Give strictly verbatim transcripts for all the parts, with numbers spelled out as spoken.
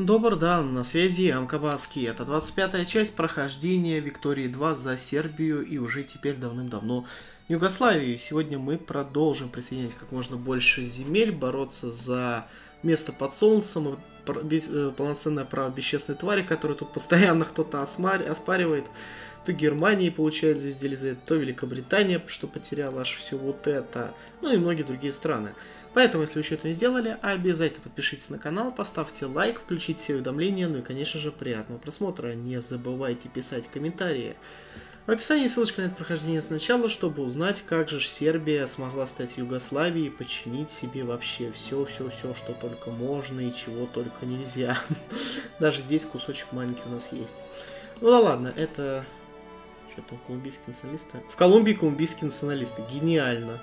Добр дан, на связи Амкабацкий. Это двадцать пятая часть прохождения Виктории два за Сербию и уже теперь давным-давно Югославию. Сегодня мы продолжим присоединять как можно больше земель, бороться за место под солнцем, полноценное право бесчестной твари, которую тут постоянно кто-то оспаривает. То Германия получает звезды Елизаветы, то Великобритания, что потеряла аж все вот это, ну и многие другие страны. Поэтому, если вы еще это не сделали, обязательно подпишитесь на канал, поставьте лайк, включите все уведомления, ну и, конечно же, приятного просмотра. Не забывайте писать комментарии. В описании ссылочка на это прохождение сначала, чтобы узнать, как же Сербия смогла стать Югославией и починить себе вообще все-все-все, что только можно и чего только нельзя. Даже здесь кусочек маленький у нас есть. Ну да ладно, это... Что там, колумбийские националисты? В Колумбии колумбийские националисты. Гениально.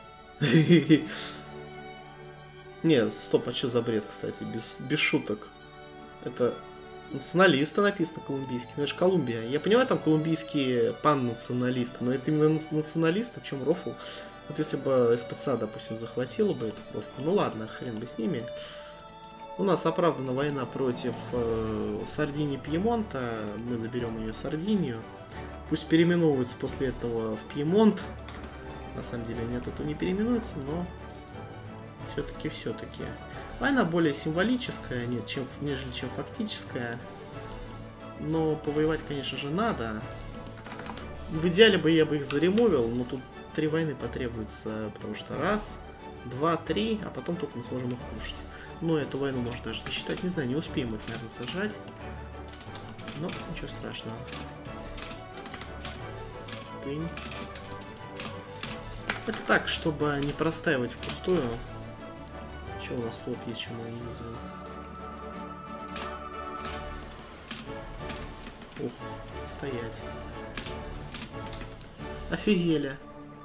Не, стоп, а что за бред, кстати, без, без шуток. Это националисты написано колумбийские, но это же Колумбия. Я понимаю, там колумбийские пан-националисты, но это именно националисты, в чем рофл. Вот если бы СПЦ, допустим, захватила бы эту рофл, ну ладно, хрен бы с ними. У нас оправдана война против э, Сардинии Пьемонта, мы заберем ее Сардинию. Пусть переименовывается после этого в Пьемонт. На самом деле нет, это не переименуется, но... Все-таки, все-таки. Война более символическая, нет, чем, нежели чем фактическая. Но повоевать, конечно же, надо. В идеале бы я бы их заремовил, но тут три войны потребуется, потому что раз, два, три, а потом только мы сможем их кушать. Но эту войну можно даже не считать, не знаю, не успеем их, наверное, сажать. Но ничего страшного. Пынь. Это так, чтобы не простаивать впустую. Что у нас флот есть, чем мы не видим? Ух, стоять. Офигели.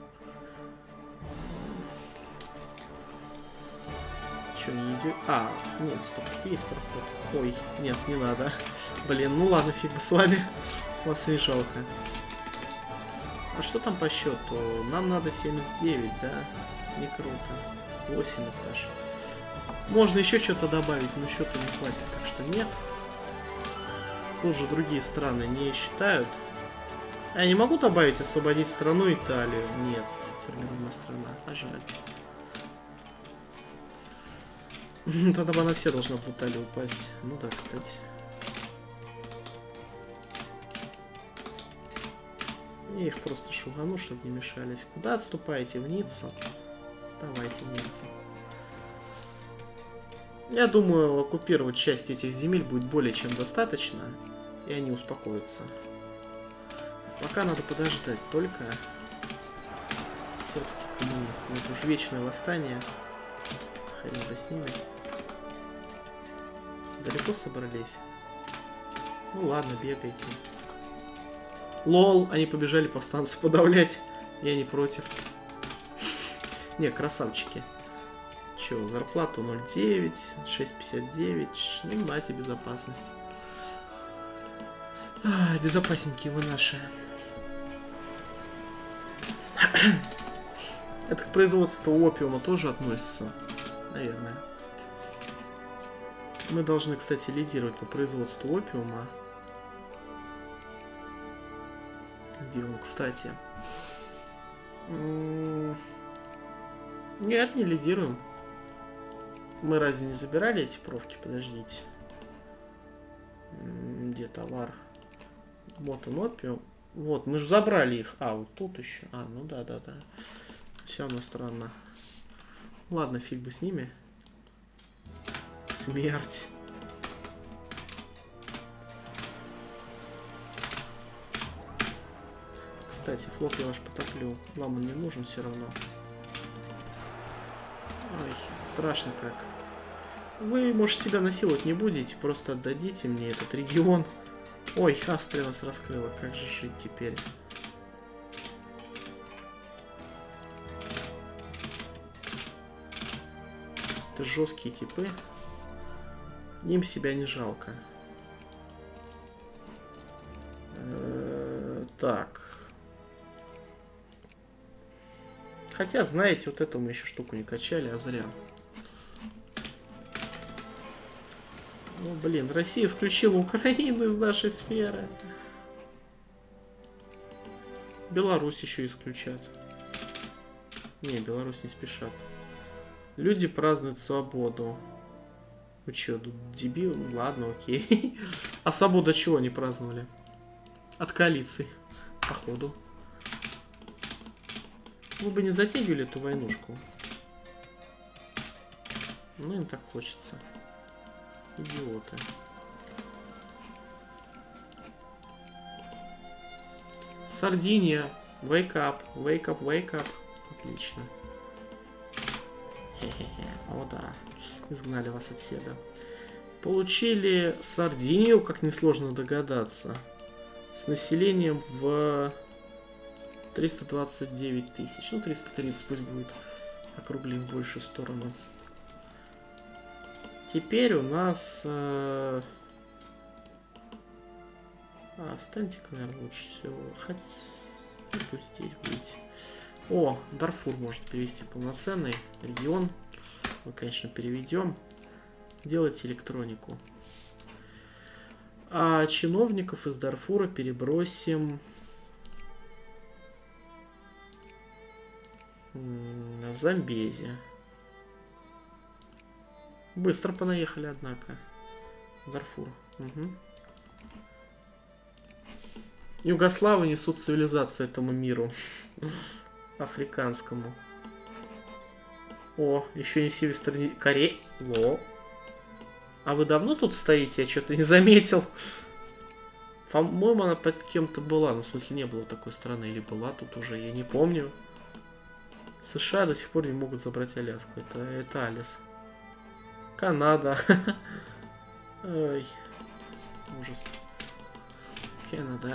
Че, не идет? А, нет, стоп, есть проход. Ой, нет, не надо. Блин, ну ладно, фиг бы с вами. Вас не жалко. А что там по счету? Нам надо семьдесят девять, да? Не круто. восемьдесят аж. Можно еще что-то добавить, но счета не хватит, так что нет. Тоже другие страны не считают. Я не могу добавить освободить страну Италию. Нет, формируемая страна. А жаль. Тогда бы она все должна в Италию упасть. Ну да, кстати. Я их просто шугану, чтобы не мешались. Куда отступаете? В Ниццу? Давайте в Ниццу. Я думаю, оккупировать часть этих земель будет более чем достаточно, и они успокоятся. Пока надо подождать только сербских коммунистов. Это уж вечное восстание. Хрен бы с ними. Далеко собрались? Ну ладно, бегайте. Лол, они побежали повстанцев подавлять. Я не против. Не, красавчики. Че, зарплату ноль девять, шесть пятьдесят девять. Ну, дайте безопасность. А, безопасненькие вы наши. Это к производству опиума тоже относится, наверное. Мы должны, кстати, лидировать по производству опиума. Где он, кстати? Нет, не лидируем. Мы разве не забирали эти провки? Подождите. Где товар? Вот он, опиум. Вот, мы же забрали их. А, вот тут еще. А, ну да, да, да. Все равно странно. Ладно, фиг бы с ними. Смерть. Кстати, флот я ваш потоплю. Вам он не нужен все равно. Ой, страшно как. Вы, может, себя насиловать не будете, просто отдадите мне этот регион. Ой, Австрия нас раскрыла, как же жить теперь? Это жесткие типы. Им себя не жалко. Э-э- так. Хотя, знаете, вот эту мы еще штуку не качали, а зря. Ну, блин, Россия исключила Украину из нашей сферы. Беларусь еще исключат. Не, Беларусь не спешат. Люди празднуют свободу. Вы че, тут дебил? Ладно, окей. А свободу чего они праздновали? От коалиции, походу. Вы бы не затягивали эту войнушку. Ну, им так хочется. Идиоты. Сардиния. Wake up. Wake up, wake up. Отлично. Хе-хе-хе. О, да. Изгнали вас отседа. Получили Сардинию, как несложно догадаться. С населением в триста двадцать девять тысяч. Ну, триста тридцать пусть будет. Округлим в большую сторону. Теперь у нас... Э... А, встаньте-ка, наверное, лучше всего. Хоть... Пусть здесь будет. О, Дарфур может перевести полноценный регион. Мы, конечно, переведем. Делайте электронику. А чиновников из Дарфура перебросим на Замбези. Быстро понаехали, однако. Дарфур. Угу. Югославы несут цивилизацию этому миру. Африканскому. О, еще не Северной Корея. Во. А вы давно тут стоите? Я что-то не заметил. По-моему, она под кем-то была. Ну, в смысле, не было такой страны. Или была тут уже, я не помню. США до сих пор не могут забрать Аляску. Это, это Алис. Канада. Ой. Ужас. Канада.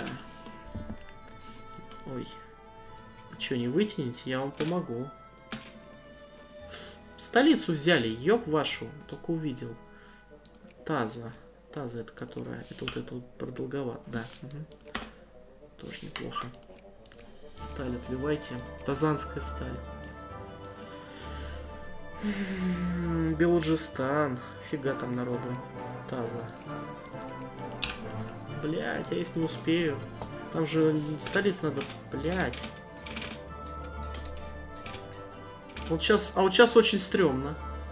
Ой. Вы что, не вытяните? Я вам помогу. Столицу взяли, ёб вашу. Только увидел. Таза. Таза это которая? Это вот это вот продолговато. Да. Угу. Тоже неплохо. Сталь отливайте. Тазанская сталь. Белуджистан. Фига там народу. Таза. Блять, я если не успею. Там же столицу надо. Блять. Вот сейчас, а вот сейчас очень стрёмно.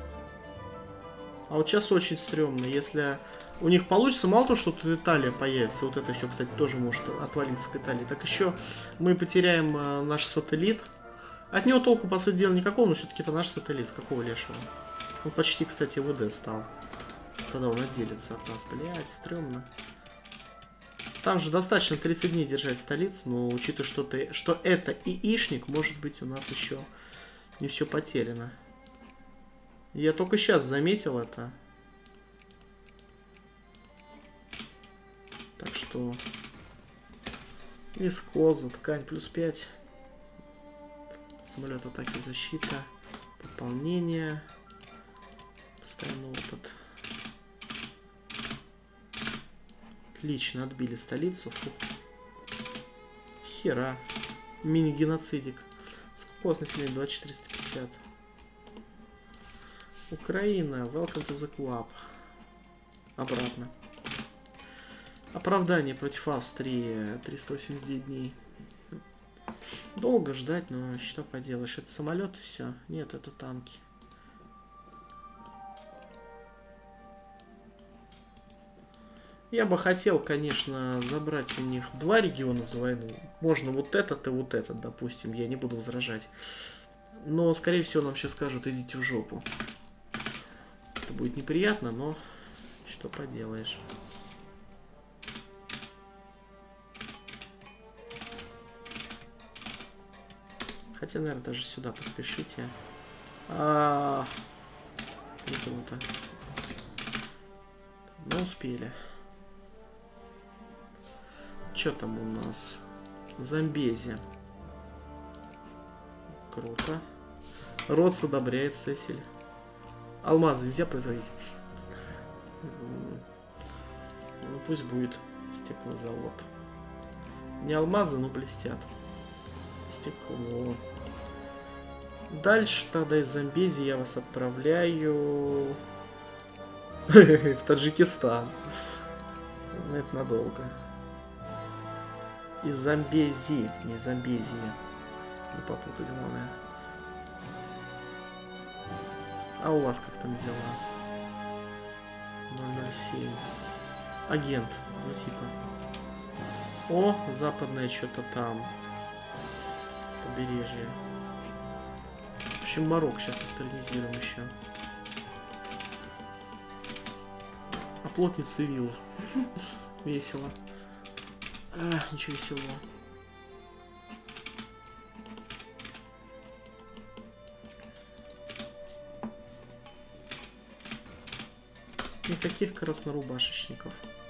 А вот сейчас очень стрёмно. Если у них получится, мало того, что тут Италия появится. Вот это еще, кстати, тоже может отвалиться к Италии. Так еще мы потеряем э, наш сателлит. От него толку, по сути дела, никакого, но все-таки это наш сателлит. С какого лешего? Он почти, кстати, ВД стал. Тогда он отделится от нас. Блять, стрёмно. Там же достаточно тридцать дней держать столицу, но учитывая, что, ты, что это ИИшник, может быть, у нас еще не все потеряно. Я только сейчас заметил это. Так что... Вискоза, ткань плюс пять. Самолет атаки, защита. Пополнение. Постоянный опыт. Отлично, отбили столицу. Фух. Хера. Мини-геноцидик. Сколько у вас населения? двадцать четыреста пятьдесят. Украина. Welcome to the club. Обратно. Оправдание против Австрии. триста восемьдесят девять дней. Долго ждать, но что поделаешь. Это самолет и все. Нет, это танки. Я бы хотел, конечно, забрать у них два региона за войну. Можно вот этот и вот этот, допустим. Я не буду возражать. Но, скорее всего, нам сейчас скажут, идите в жопу. Это будет неприятно, но что поделаешь. Хотя, наверное, даже сюда поспешите. А -а -а. Не круто. Но успели. Что там у нас? Замбези. Круто. Род одобряет Сесиль. Алмазы нельзя производить. Ну пусть будет стеклозавод. Не алмазы, но блестят. Стекло. Дальше тогда из Замбези я вас отправляю В Таджикистан. Это надолго. Из Замбези. Не Замбези. Не попутать, главное. А у вас как там дела? ноль ноль семь. Агент. Ну типа. О, западное что-то там. Побережье. В общем, Марокко сейчас модернизируем еще. Оплотный цивил. Весело. А, ничего веселого. Никаких краснорубашечников.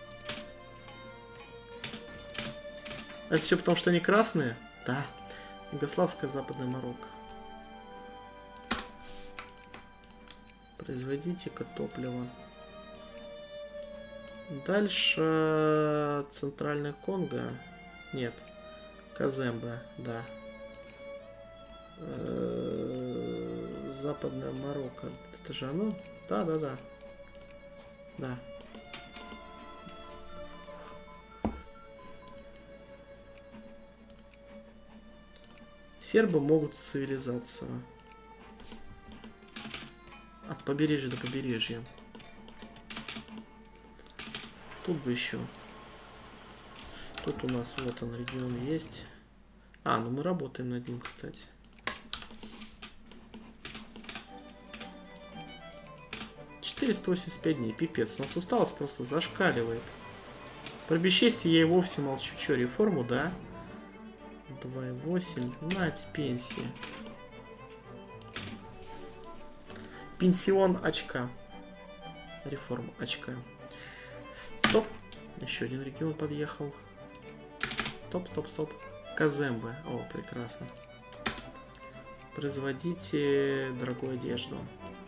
Это все потому, что они красные? Да. Югославская западная Марокко. Производите-ка топливо. Дальше Центральная Конго. Нет. Казембе, да. Западная Марокко. Это же оно? Да, да, да. Да. Сербы могут цивилизацию. От побережья до побережья. Тут бы еще. Тут у нас вот он регион есть. А, ну мы работаем над ним, кстати. четыреста восемьдесят пять дней, пипец. У нас усталость просто зашкаливает. Про бесчестие я и вовсе молчу. Че, реформу, да? два и восемь. Нате, пенсии. Пенсион очка. Реформа очка. Стоп. Еще один регион подъехал. Стоп, стоп, стоп. Казембе. О, прекрасно. Производите дорогую одежду.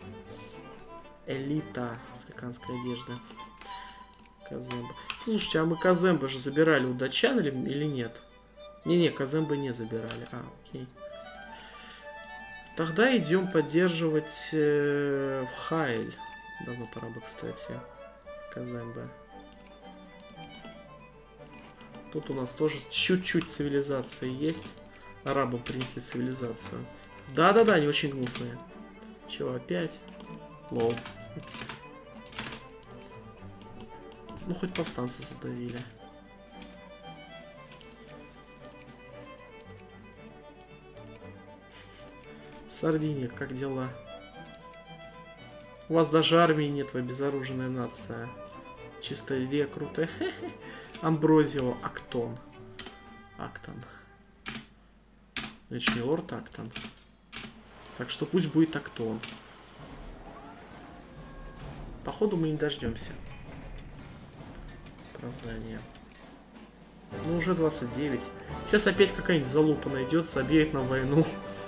Элита. Африканская одежда. Казембе. Слушайте, а мы Казембе же забирали у датчан или, или нет? Не-не, Казембе не забирали. А, окей. Тогда идем поддерживать э, в Хайль. Давно пора бы, кстати. Казембе. Тут у нас тоже чуть-чуть цивилизации есть. Арабам принесли цивилизацию. Да-да-да, они очень гнусные. Чего, опять? Лол. Ну, хоть повстанцев задавили. Сардиния, как дела? У вас даже армии нет, вы обезоруженная нация. Чисто рекруты. Амброзио Актон. Актон. Значит, не лорд Актон. Так что пусть будет Актон. Походу мы не дождемся. Оправдание. Ну, уже двадцать девять. Сейчас опять какая-нибудь залупа найдется, объявит нам войну.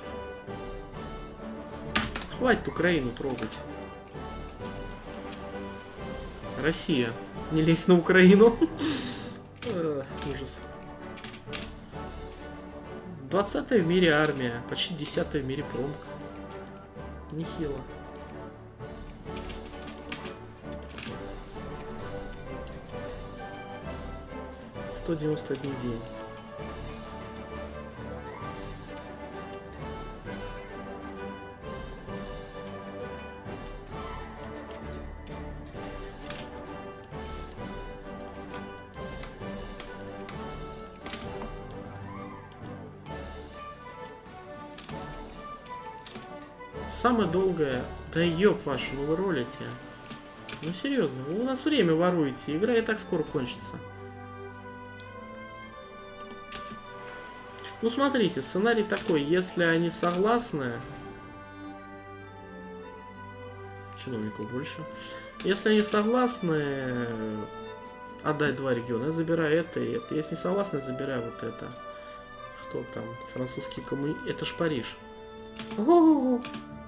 Хватит Украину трогать. Россия. Не лезь на Украину. Ужас. двадцатая в мире армия. Почти десятая в мире промка. Нехило. сто девяносто один день. Самое долгое... Да ёб вашу, ну вы ролите. Ну серьезно, вы у нас время воруете. Игра и так скоро кончится. Ну смотрите, сценарий такой. Если они согласны... Чиновников больше. Если они согласны отдать два региона, я забираю это и это. Если не согласны, я забираю вот это. Кто там? Французский коммунист. Это ж Париж. О-о-о.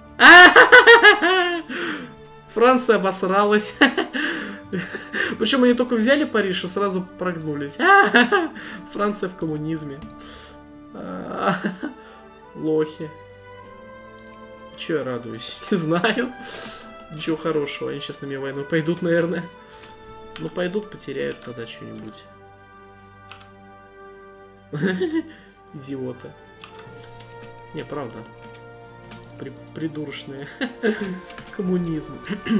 Франция обосралась. Причем они только взяли Париж и сразу прогнулись. Франция в коммунизме. Лохи. Че я радуюсь? Не знаю. Ничего хорошего, они сейчас на меня войну пойдут, наверное. Ну, пойдут, потеряют тогда что-нибудь. Идиоты. Не, правда. При придурочные. Коммунизм.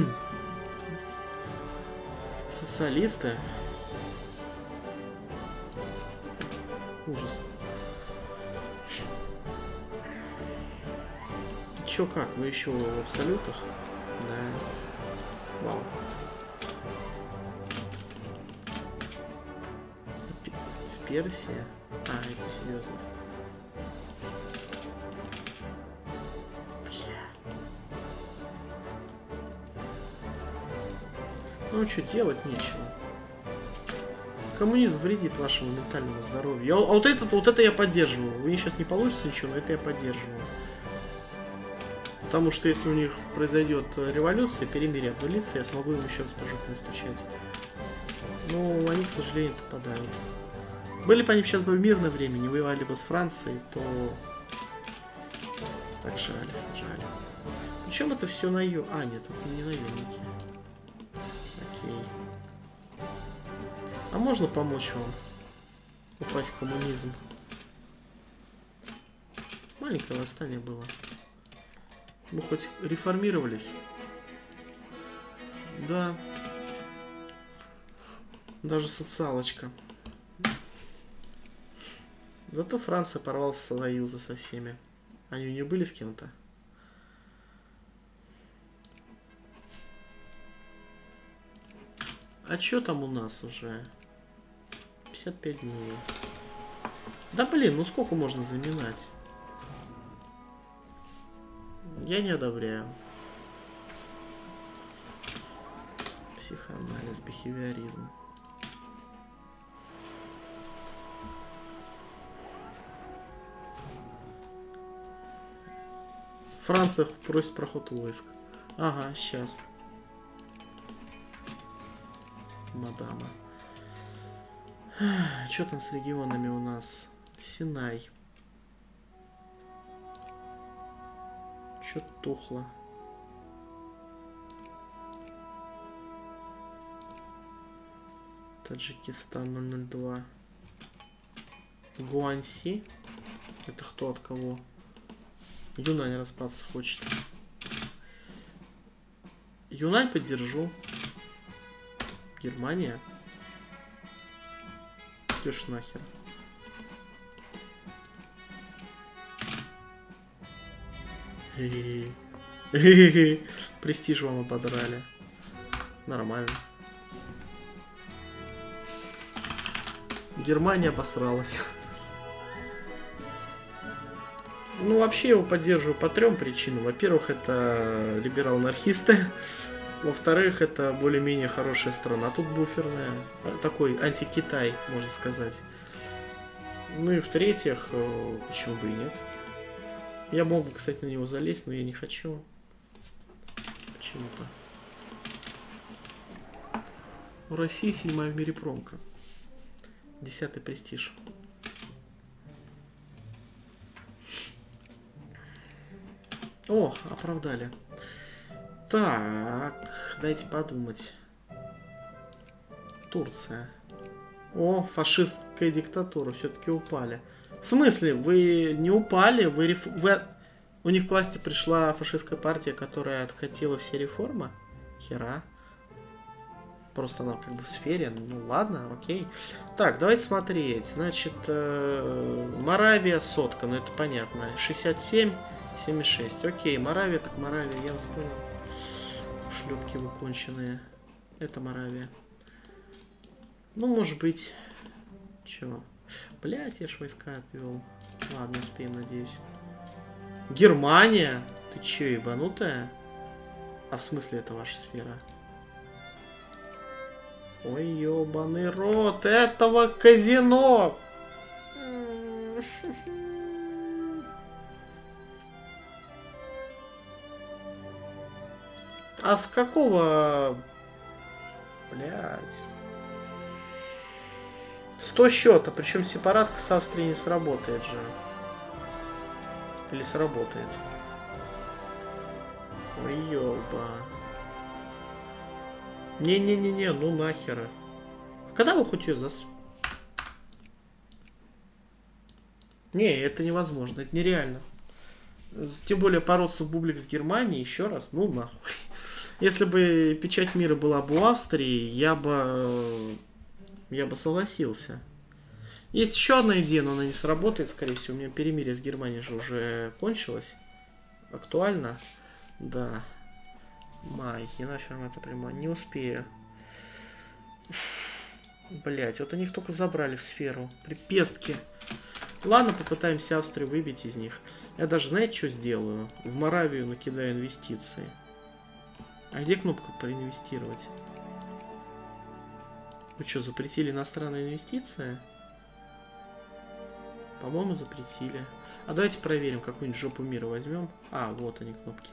Социалисты. Ужас. Чё как? Вы еще в абсолютах? Да. Вау. В Персии? А, это серьезно. Ну, что делать нечего. Коммунизм вредит вашему ментальному здоровью. Я, а вот это, вот это я поддерживаю. У них сейчас не получится ничего, но это я поддерживаю. Потому что если у них произойдет революция, перемирие обнулится, я смогу им еще раз по жопе настучать. Но они, к сожалению, попадают. Были бы они сейчас бы в мирное время, не воевали бы с Францией, то... Так жаль, жаль. Причем это все наё... А, нет, это не наемники. Окей. А можно помочь вам упасть в коммунизм? Маленькое восстание было. Мы хоть реформировались. Да. Даже социалочка. Зато Франция порвалась с союза со всеми. Они у нее были с кем-то? А чё там у нас уже? пятьдесят пять дней. Да блин, ну сколько можно заминать? Я не одобряю. Психоанализ, бихевиоризм. Франция просит проход войск. Ага, сейчас. Мадама. Что там с регионами у нас? Синай. Чё тухло? Таджикистан ноль ноль два. Гуанси. Это кто от кого? Юнань распаться хочет. Юнань поддержу. Германия. Идешь нахер. Хе-хе-хе. Престиж вам ободрали. Нормально. Германия обосралась. Ну, вообще его поддерживаю по трем причинам. Во-первых, это либерал-анархисты. Во-вторых, это более-менее хорошая страна. Тут буферная. Такой анти-Китай, можно сказать. Ну и в-третьих, почему бы и нет. Я мог бы, кстати, на него залезть, но я не хочу. Почему-то. У России седьмая в мире промка. Десятый престиж. О, оправдали. Так, дайте подумать. Турция. О, фашистская диктатура, все-таки упали. В смысле, вы не упали? Вы, реф... вы... У них к власти пришла фашистская партия, которая откатила все реформы? Хера. Просто она как бы в сфере. Ну ладно, окей. Так, давайте смотреть. Значит, э... Моравия сотка, ну это понятно. шестьдесят семь, семьдесят шесть. Окей, Моравия, так Моравия, я вас понял. Шлепки выконченные. Это Моравия. Ну, может быть. Чё? Блять, я ж войска отвел. Ладно, успеем, надеюсь. Германия? Ты чё, ебанутая? А в смысле это ваша сфера? Ой, ёбаный рот этого казино! А с какого... Блядь. сто счета, причем сепаратка с Австрией не сработает же. Или сработает. Ой, ёба. Не-не-не-не, ну нахера. Когда вы хоть ее зас... Не, это невозможно, это нереально. Тем более бороться в бублик с Германией еще раз, ну нахуй. Если бы печать мира была бы у Австрии, я бы... Я бы согласился. Есть еще одна идея, но она не сработает, скорее всего. У меня перемирие с Германией же уже кончилось. Актуально? Да. Май, нафиг это прямо. Не успею. Блять, вот они их только забрали в сферу. Припестки. Ладно, попытаемся Австрию выбить из них. Я даже, знаете, что сделаю? В Моравию накидаю инвестиции. А где кнопка проинвестировать? Вы что, запретили иностранные инвестиции? По-моему, запретили. А давайте проверим, какую-нибудь жопу мира возьмем. А, вот они, кнопки.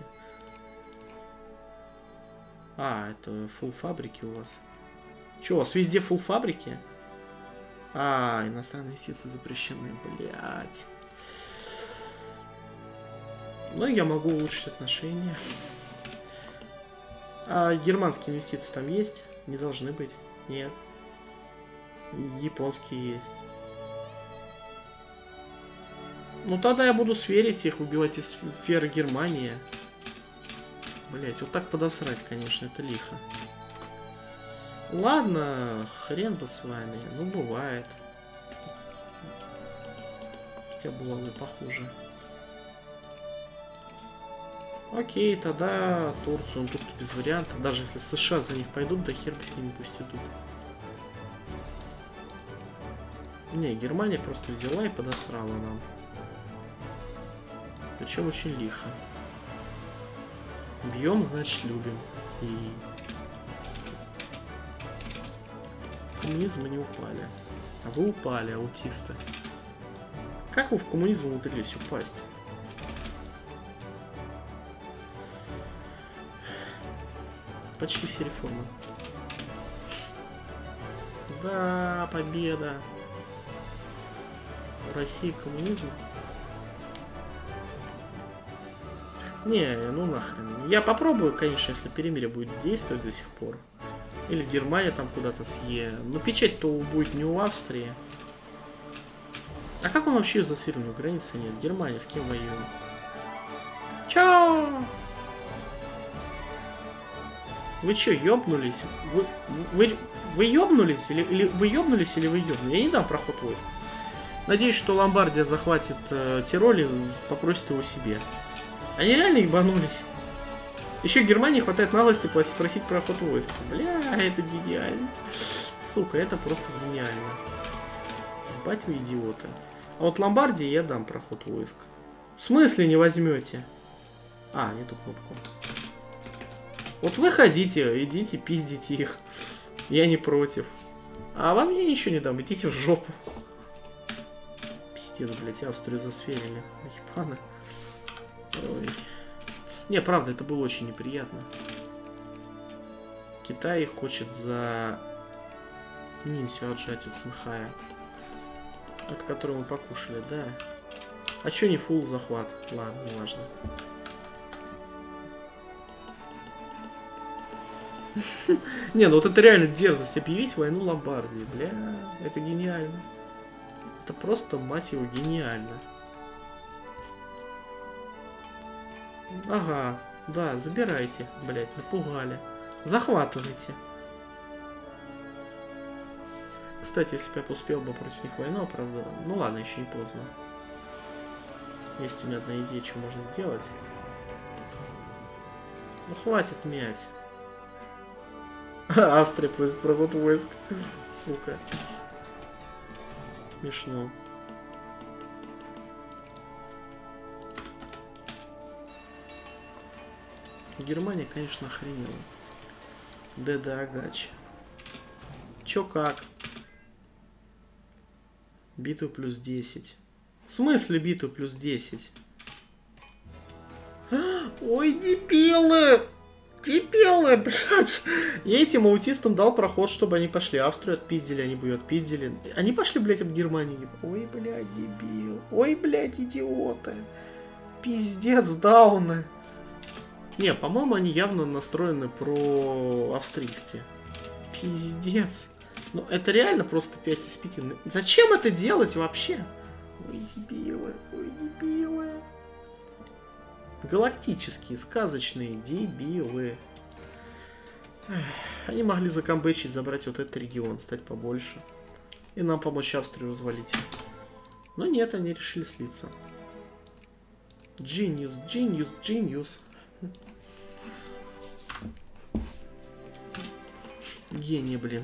А, это фулл фабрики у вас. Че, у вас везде фулл фабрики? А, иностранные инвестиции запрещены, блядь. Ну, я могу улучшить отношения. А германские инвестиции там есть? Не должны быть. Нет. Японские есть. Ну, тогда я буду сверить их, убивать из сферы Германии. Блять, вот так подосрать, конечно, это лихо. Ладно, хрен бы с вами. Ну, бывает. Хотя бывало и похуже. Окей, тогда Турцию, тут без вариантов. Даже если США за них пойдут, да хер бы с ними пусть идут. Не, Германия просто взяла и подосрала нам. Причем очень лихо. Бьем, значит, любим. И коммунизм мы не упали. А вы упали, аутисты. Как вы в коммунизм умудрились упасть? Почти все реформы. Да, победа. В России коммунизм. Не, ну нахрен. Я попробую, конечно, если перемирие будет действовать до сих пор. Или Германия там куда-то съе. Но печать-то будет не у Австрии. А как он вообще за сферную границы нет? Германия с кем воюет? Чё? Вы чё, ёбнулись? Вы, вы, вы ёбнулись? Или, или вы ёбнулись, или вы ёбнулись? Я не дам проход войск. Надеюсь, что Ломбардия захватит э, Тироль и попросит его себе. Они реально ебанулись. Еще Германии хватает наглости просить проход войск. Бля, это гениально. Сука, это просто гениально. Ебать вы идиоты. А вот Ломбардии я дам проход войск. В смысле не возьмете? А, не ту кнопку. Вот вы ходите, идите, пиздите их. Я не против. А вам я ничего не дам, идите в жопу. Пиздец, блядь, Австрию засферили. Ебано. Ой. Не, правда, это было очень неприятно. Китай хочет за Нинсю отжать от Цинхая. От которого мы покушали, да. А чё не фулл захват? Ладно, не важно. Не, ну вот это реально дерзость объявить войну Ломбардии, бля, это гениально. Это просто, мать его, гениально. Ага, да, забирайте, блять, напугали. Захватывайте. Кстати, если бы я успел бы против них войну, правда, ну ладно, еще не поздно. Есть у меня одна идея, что можно сделать. Ну хватит мять. Австрия просит проход войск. Сука. Смешно. Германия, конечно, охренела. Деда Агач. Чё как? Битва плюс десять. В смысле битва плюс десять? Ой, дебилы! Дебилы, блядь! Я этим аутистам дал проход, чтобы они пошли. Австрию отпиздили, они бы ее отпиздили. Они пошли, блядь, об Германию. Ой, блядь, дебил. Ой, блядь, идиоты. Пиздец, дауны. Не, по-моему, они явно настроены про австрийские. Пиздец. Ну, это реально просто пять из пяти. Зачем это делать вообще? Ой, дебилы, ой, дебилы. Галактические, сказочные дебилы. Они могли закамбэчить, забрать вот этот регион, стать побольше. И нам помочь Австрию развалить. Но нет, они решили слиться. Genius, genius, genius. Гений, блин.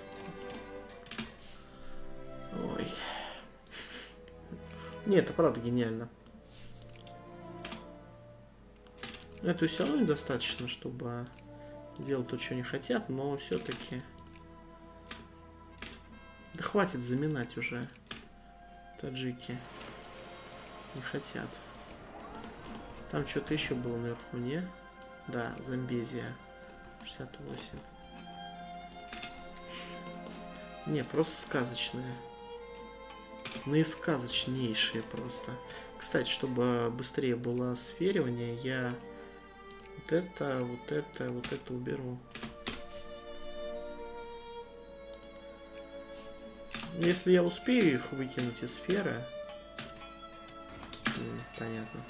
Ой. Не, это правда гениально. Это все равно недостаточно, чтобы делать то, что они хотят, но все-таки... Да хватит заминать уже. Таджики не хотят. Там что-то еще было наверху, не? Да, Замбезия. шестьдесят восемь. Не, просто сказочные. Наисказочнейшие просто. Кстати, чтобы быстрее было сферивание, я вот это, вот это, вот это уберу. Если я успею их выкинуть из сферы... М, понятно.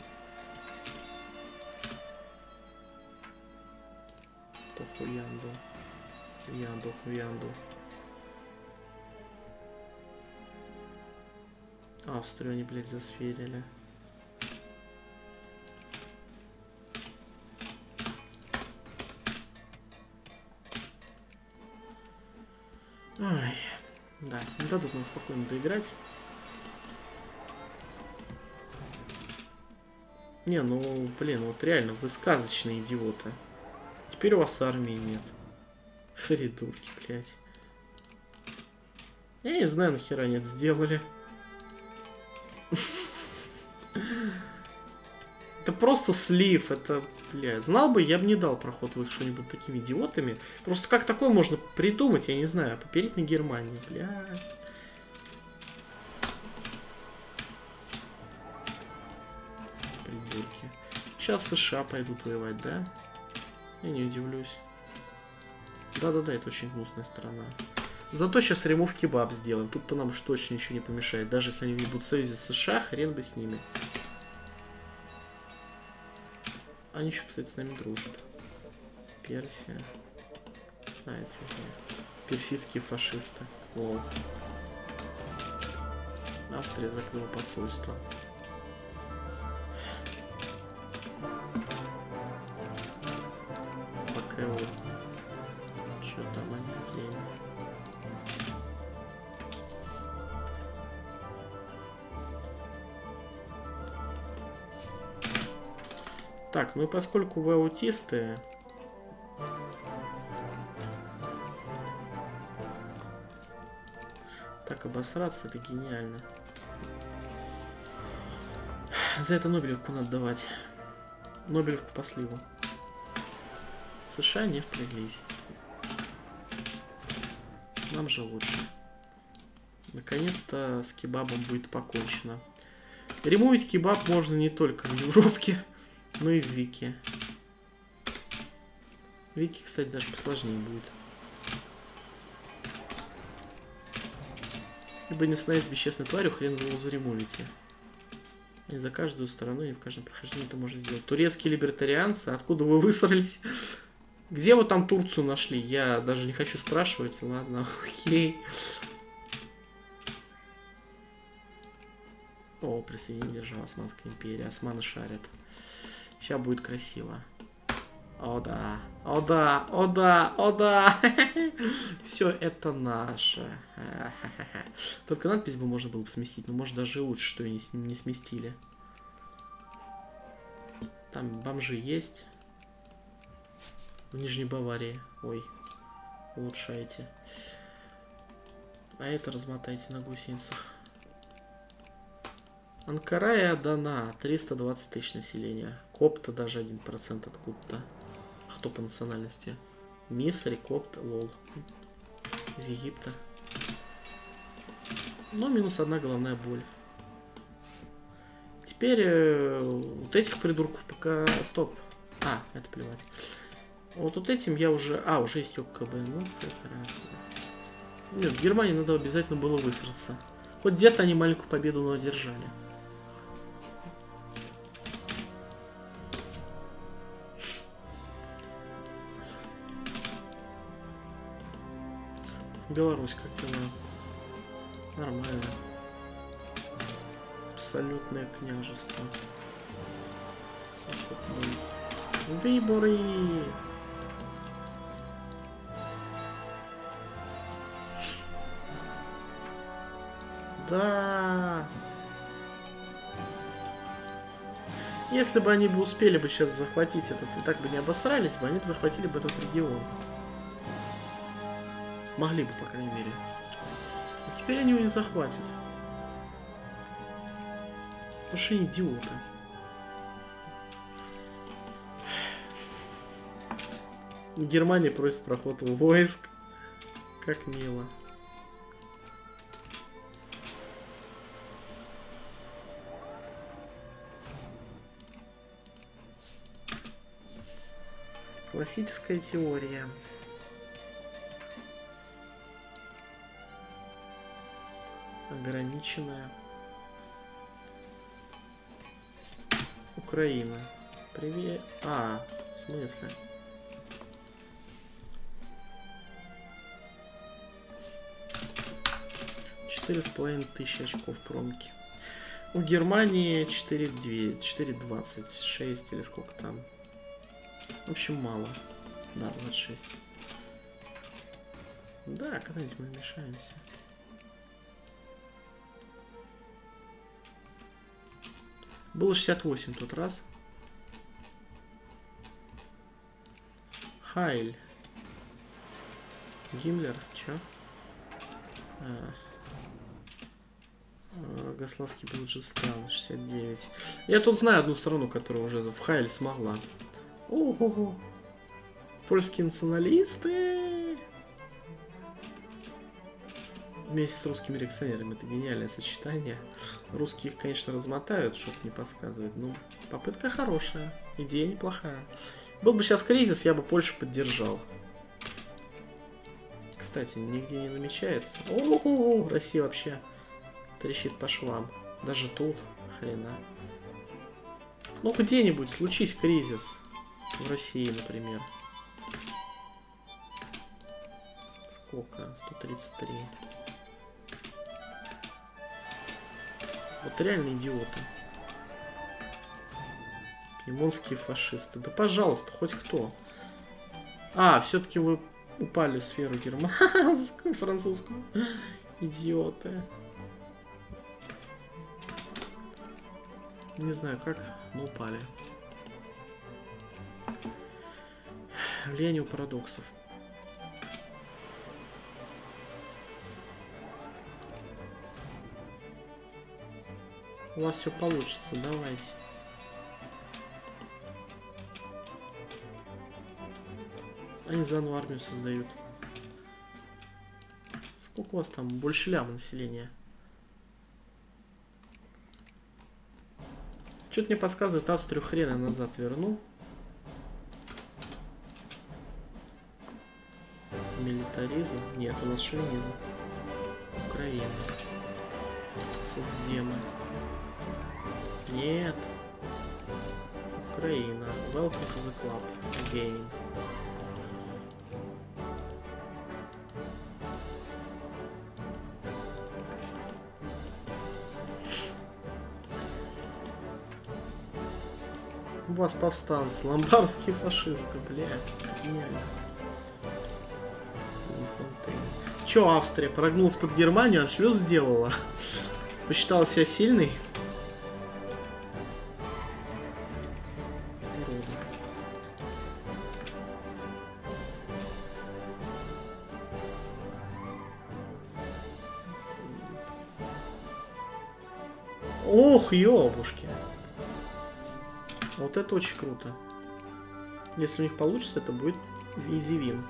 То хуянду. Хуянду, хуянду. Австрию они, блядь, засферили. Ой, да, не дадут нам спокойно доиграть. Не, ну, блин, вот реально, вы сказочные идиоты. Теперь у вас армии нет. Придурки, блядь. Я не знаю, нахера они это сделали. Это просто слив, это, бля, знал бы, я бы не дал проход вы что-нибудь такими идиотами. Просто как такое можно придумать, я не знаю, попереть на Германию, блядь. Придурки. Сейчас США пойдут воевать, да? Я не удивлюсь. Да-да-да, это очень гнусная страна. Зато сейчас ремов кебаб сделаем. Тут-то нам уж точно ничего не помешает. Даже если они будут в союзе с США, хрен бы с ними. Они еще, кстати, с нами дружат. Персия. А, это фигня. Персидские фашисты. О. Австрия закрыла посольство. Пока вот. Что там они делают? Так, ну и поскольку вы аутисты... Так, обосраться, это гениально. За это Нобелевку надо давать. Нобелевку по сливу. США не впряглись. Нам же лучше. Наконец-то с кебабом будет покончено. Ремовить кебаб можно не только в Европе, но и в Вики. Вики, кстати, даже посложнее будет. Ибо не становясь бесчестной тварью, хрен вы его заремовите. И за каждую сторону и в каждом прохождении это можно сделать. Турецкие либертарианцы, откуда вы высрались? Где вы там Турцию нашли? Я даже не хочу спрашивать. Ладно, окей. О, присоединение же Османской империи. Османы шарят. Сейчас будет красиво. О да, о да, о да, о да. Все это наше. Только надпись бы можно было бы сместить. Но может даже лучше, что и не сместили. Там бомжи есть. В Нижней Баварии. Ой. Улучшайте. А это размотайте на гусеницах. Анкара и Адана. триста двадцать тысяч населения. Копта даже один процент откуда-то. Кто по национальности? Мисри, Копт, лол. Из Египта. Но минус одна головная боль. Теперь э, вот этих придурков пока... Стоп. А, это плевать. Вот тут этим я уже... А, уже есть ОКБ. Ну, прекрасно. Нет, в Германии надо обязательно было высраться. Хоть где-то они маленькую победу, но одержали. Беларусь как дела? Нормально. Абсолютное княжество. Выборы! Да! Если бы они бы успели бы сейчас захватить этот, и так бы не обосрались бы, они бы захватили бы этот регион. Могли бы, по крайней мере. А теперь они его не захватят. Потому что они идиоты. Германия просит проход войск. Как мило. Классическая теория. Ограниченная. Украина. Привет. А, в смысле? Четыре с половиной тысячи очков промки. У Германии четыре двадцать шесть или сколько там. В общем, мало. Да, двадцать шесть. Да, когда-нибудь мы вмешаемся. Было шестьдесят восемь тот раз. Хайль. Гиммлер, чё? А. Югославский Балуджистан, шестьдесят девять. Я тут знаю одну страну, которая уже в Хайль смогла. Ого-го. Польские националисты. Вместе с русскими реакционерами. Это гениальное сочетание. Русские их, конечно, размотают, чтобы не подсказывать. Но попытка хорошая. Идея неплохая. Был бы сейчас кризис, я бы Польшу поддержал. Кстати, нигде не намечается. О-о-о, Россия вообще трещит по швам. Даже тут. Хрена. Ну, где-нибудь случись кризис. В России, например. Сколько? сто тридцать три. Вот реально идиоты. Пьемонтские фашисты. Да пожалуйста, хоть кто. А, все-таки вы упали в сферу германскую, французскую. Идиоты. Не знаю как, но упали. Влияние у парадоксов. У вас все получится, давайте. Они заново армию создают. Сколько у вас там? Больше ляма населения. Что-то мне подсказывает, Австрию хрена назад верну. Милитаризм? Нет, у нас шовинизм. Украина. Соцдемы. Нет. Украина. Welcome to the club. Again. У вас повстанцы, ломбардские фашисты, блядь. Гениально. Чё Австрия? Прогнулась под Германию, аншлюз сделала. Посчитала себя сильной. Ох, ёбушки. Вот это очень круто. Если у них получится, это будет визивин.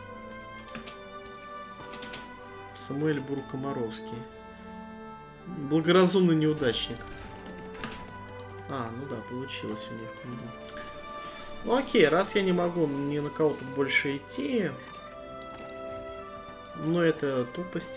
Самуэль Бур-Комаровский. Благоразумный неудачник. А, ну да, получилось у них. Ну окей, раз я не могу ни на кого тут больше идти, ну это тупость.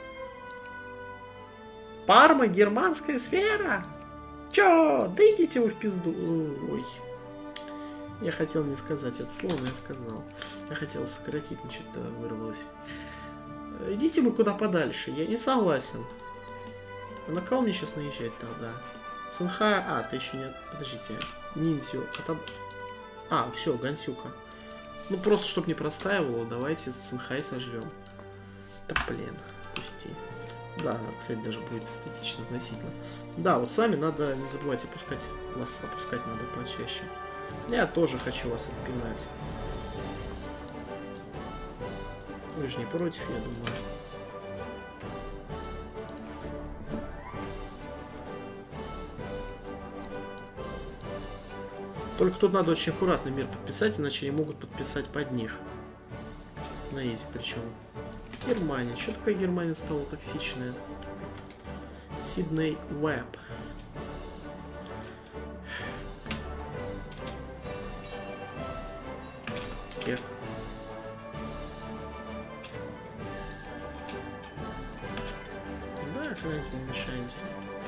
Парма, германская сфера? Чё? Да идите вы в пизду. Ой. Я хотел не сказать это слово, но я сказал. Я хотел сократить, но что-то вырвалось. Идите вы куда подальше, я не согласен. А на кого мне сейчас наезжать тогда? Цинха... А, ты еще нет. Подождите. Ниндзю. А там... А, все, Гансюка. Ну просто, чтобы не простаивало, давайте Цинхай сожрем. Да блин, пусти. Да, кстати, даже будет эстетично относительно. Да, вот с вами надо не забывать опускать. Вас опускать надо почаще. Я тоже хочу вас отпинать. Вы же не против, я думаю. Только тут надо очень аккуратно мир подписать, иначе они могут подписать под них. На изи причем. Германия. Что такое Германия стала токсичная? Сидней Уэб. Кек. Да, когда-нибудь мы мешаемся.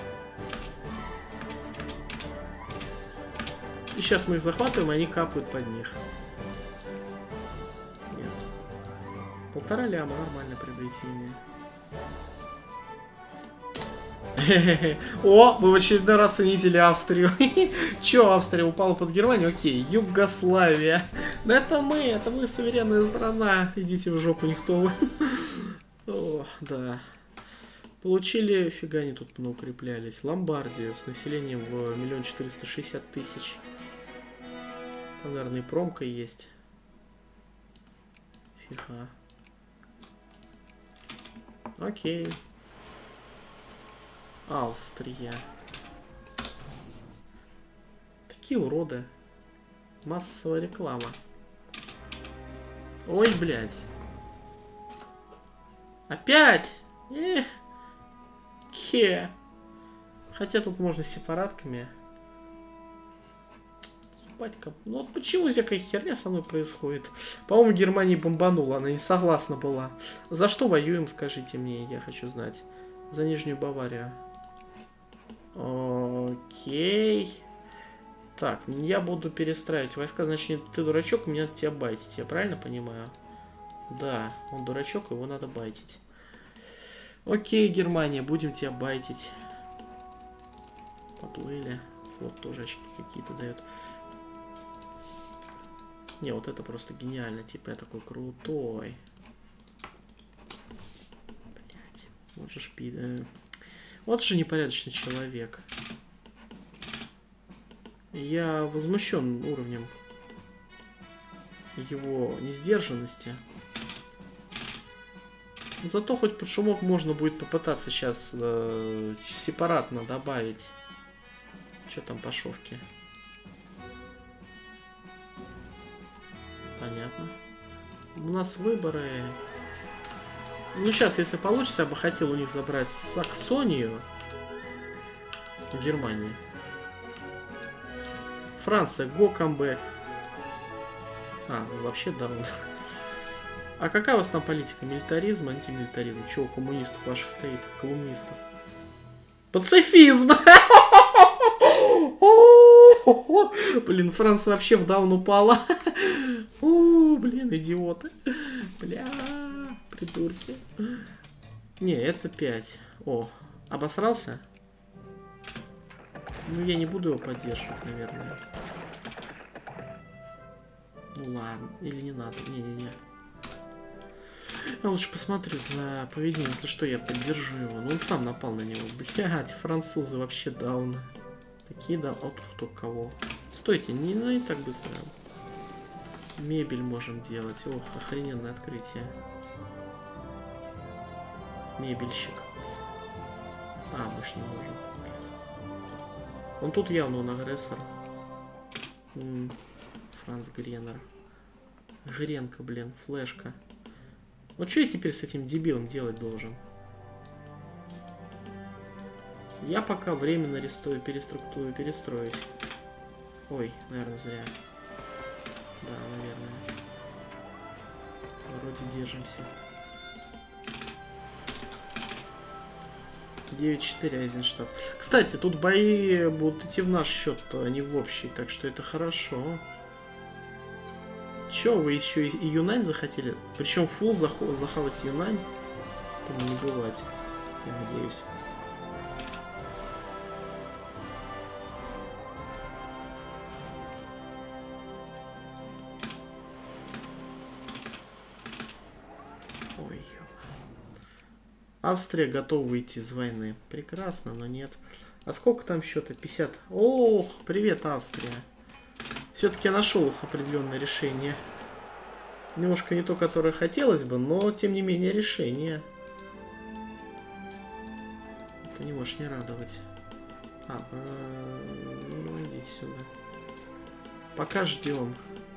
И сейчас мы их захватываем, и они капают под них. Нет. Полтора ляма, нормальное приобретение. О, мы в очередной раз унизили Австрию. Чё, Австрия упала под Германию? Окей, Югославия. Да это мы, это мы суверенная страна. Идите в жопу, никто вы. О, да. Получили, фига они тут укреплялись. Ломбардию с населением в миллион четыреста шестьдесят тысяч. Там, наверное, и промка есть. Фига. Окей. Австрия. Такие уроды. Массовая реклама. Ой, блядь. Опять! Эх. Хе. Хотя тут можно сепаратками. Ебать-ка. Ну вот почему всякая херня со мной происходит? По-моему, Германия бомбанула, она не согласна была. За что воюем, скажите мне, я хочу знать. За Нижнюю Баварию. Окей. Так, я буду перестраивать войска. Значит, ты дурачок, мне надо тебя байтить. Я правильно понимаю? Да, он дурачок, его надо байтить. Окей, Германия, будем тебя байтить. Поплыли. Вот тоже очки какие-то дает. Не, вот это просто гениально. Типа я такой крутой. Блять. Вот же шпи... Вот же непорядочный человек. Я возмущен уровнем его несдержанности. Зато хоть под шумок можно будет попытаться сейчас э, сепаратно добавить. Что там по шовке? Понятно. У нас выборы. Ну сейчас, если получится, я бы хотел у них забрать Саксонию. В Германии. Франция, go come back. А, ну вообще даун. А какая у вас там политика? Милитаризм, антимилитаризм? Чего у коммунистов ваших стоит? Коммунистов. Пацифизм! Блин, Франция вообще в даун упала. О, блин, идиоты. Бля, придурки. Не, это пять. О, обосрался? Ну, я не буду его поддерживать, наверное. Ну ладно, или не надо. Не-не-не. Я лучше посмотрю за поведением, за что я поддержу его. Ну, он сам напал на него. Блять, французы вообще даун. Такие да. Вот кто кого. Стойте, не, ну, не так быстро. Мебель можем делать. Ох, охрененное открытие. Мебельщик. А, мы ж не можем. Он тут явно он агрессор. М-м, Франц Гренер. Жиренко, блин, флешка. Вот что я теперь с этим дебилом делать должен? Я пока временно рестую, переструктурую, перестроить. Ой, наверное, зря. Да, наверное. Вроде держимся. девять четыре Айзенштадт. Кстати, тут бои будут идти в наш счет, а не в общий, так что это хорошо. Че, вы еще и Юнань захотели? Причем фул захавать Юнань? Этому не бывать, я надеюсь. Ой. Австрия готова выйти из войны. Прекрасно, но нет. А сколько там счета? пятьдесят. Ох, привет, Австрия. Все-таки я нашел их определенное решение. Немножко не то, которое хотелось бы, но тем не менее решение. Это не можешь не радовать. А, ну иди сюда. Пока ждем.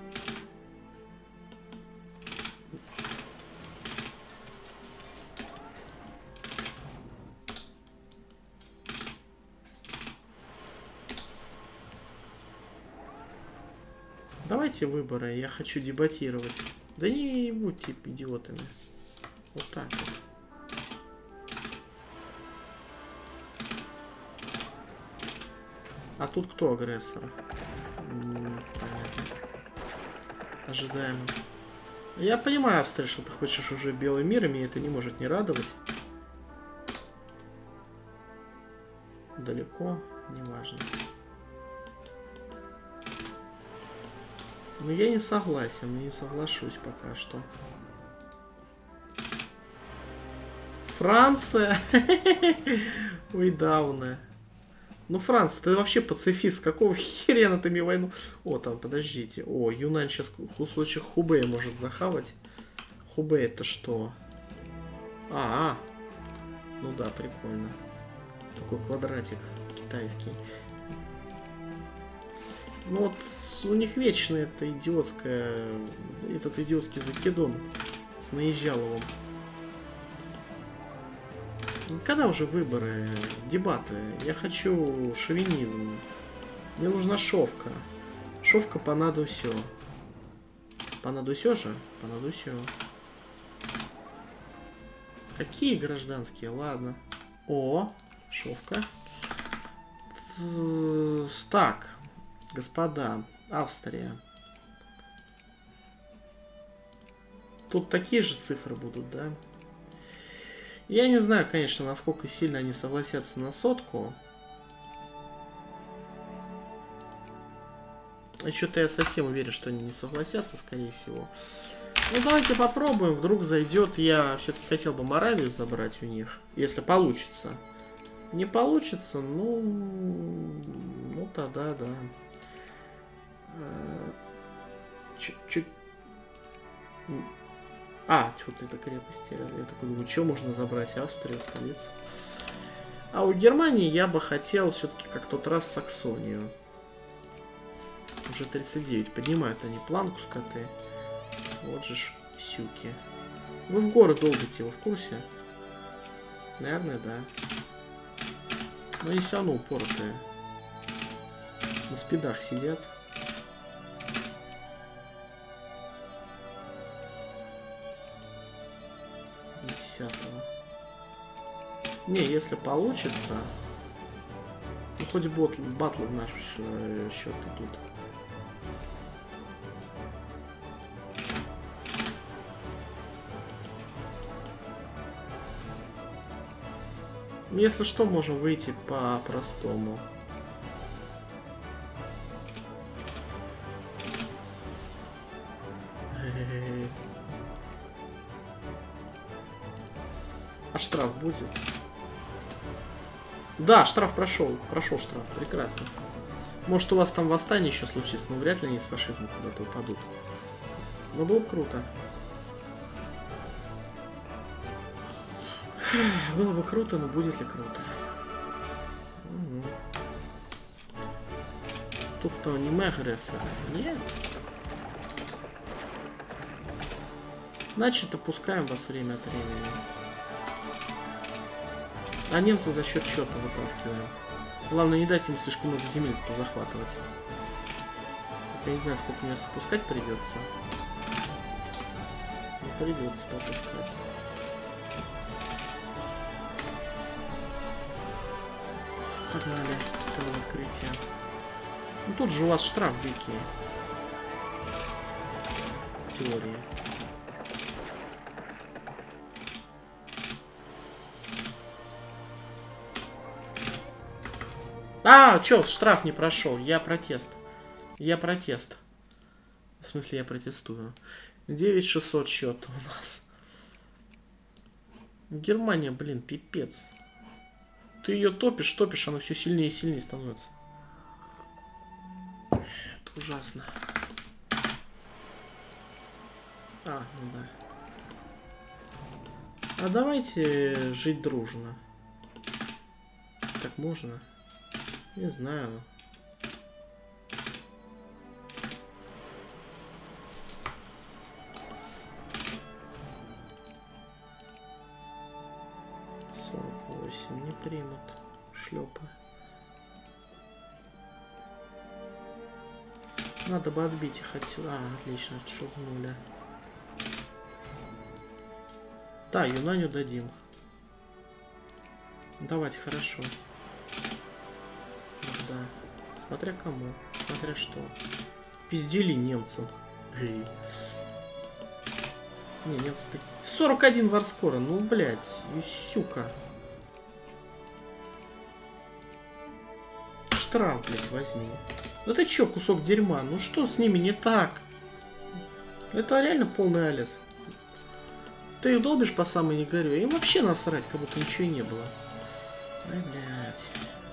Давайте выборы, я хочу дебатировать. Да не будьте идиотами. Вот так вот. А тут кто агрессор? М-м, понятно. Ожидаемо. Я понимаю, Австрия, что ты хочешь уже белый мир, и меня это не может не радовать. Далеко, неважно. Но я не согласен, не соглашусь пока что. Франция! Ой, дауна. Ну, Франция, ты вообще пацифист. Какого хрена ты мне войну... О, там, подождите. О, Юнань сейчас в случае Хубэй может захавать. Хубэй это что? А, а. Ну да, прикольно. Такой квадратик китайский. Ну вот у них вечно это идиотское, этот идиотский закидон с Наезжаловым. Когда уже выборы, дебаты? Я хочу шовинизм. Мне нужна шовка. Шовка понадо все. Понадо все же? Понадо все. Какие гражданские? Ладно. О, шовка. Так, господа. Австрия. Тут такие же цифры будут, да? Я не знаю, конечно, насколько сильно они согласятся на сотку. А что-то я совсем уверен, что они не согласятся, скорее всего. Ну, давайте попробуем. Вдруг зайдет. Я все-таки хотел бы Моравию забрать у них, если получится. Не получится, ну... Ну, тогда, да. Чуть-чуть... А, вот это крепости. Я такой думаю, что можно забрать Австрию, столицу. А у Германии я бы хотел все-таки как тот раз Саксонию. Уже тридцать девять. Поднимают они планку с КТ. Вот же ж сюки. Вы в горы долбите, вы в курсе? Наверное, да. Но они все равно упоротые. На спидах сидят. десятого. Не, если получится... Ну, хоть бот, батлы в наш счет идут. Если что, можем выйти по-простому. А штраф будет? Да, штраф прошел. Прошел штраф. Прекрасно. Может, у вас там восстание еще случится, но вряд ли они с фашизмом куда-то упадут. Но было бы круто. Было бы круто, но будет ли круто? Угу. Тут-то не мы агрессоры. Нет. Значит, опускаем вас время от времени. А немцы за счет счета вытаскиваем. Главное, не дать ему слишком много земель позахватывать. Я не знаю, сколько мне спускать придется. Не придется попускать. Погнали. Второе открытие. Ну тут же у вас штраф дикий. Теория. А, чё, штраф не прошел? Я протест. Я протест. В смысле, я протестую. девять шестьсот счет у нас. Германия, блин, пипец. Ты ее топишь, топишь, она все сильнее и сильнее становится. Это ужасно. А, ну да. А давайте жить дружно. Так можно? Не знаю. сорок восемь не примут. Шлепа. Надо бы отбить их отсюда. А, отлично, отшелкнули. Да, Юнаню дадим. Давайте, хорошо. Да. Смотря кому. Смотря что. Пиздели немцам. Эй. Не, немцы такие. сорок один варскора. Ну, блядь. Юсюка. Штраф, блядь, возьми. Ну ты чё, кусок дерьма? Ну что с ними не так? Это реально полный алис. Ты их долбишь по самой не горю. Им вообще насрать, как будто ничего и не было. Ай, блядь.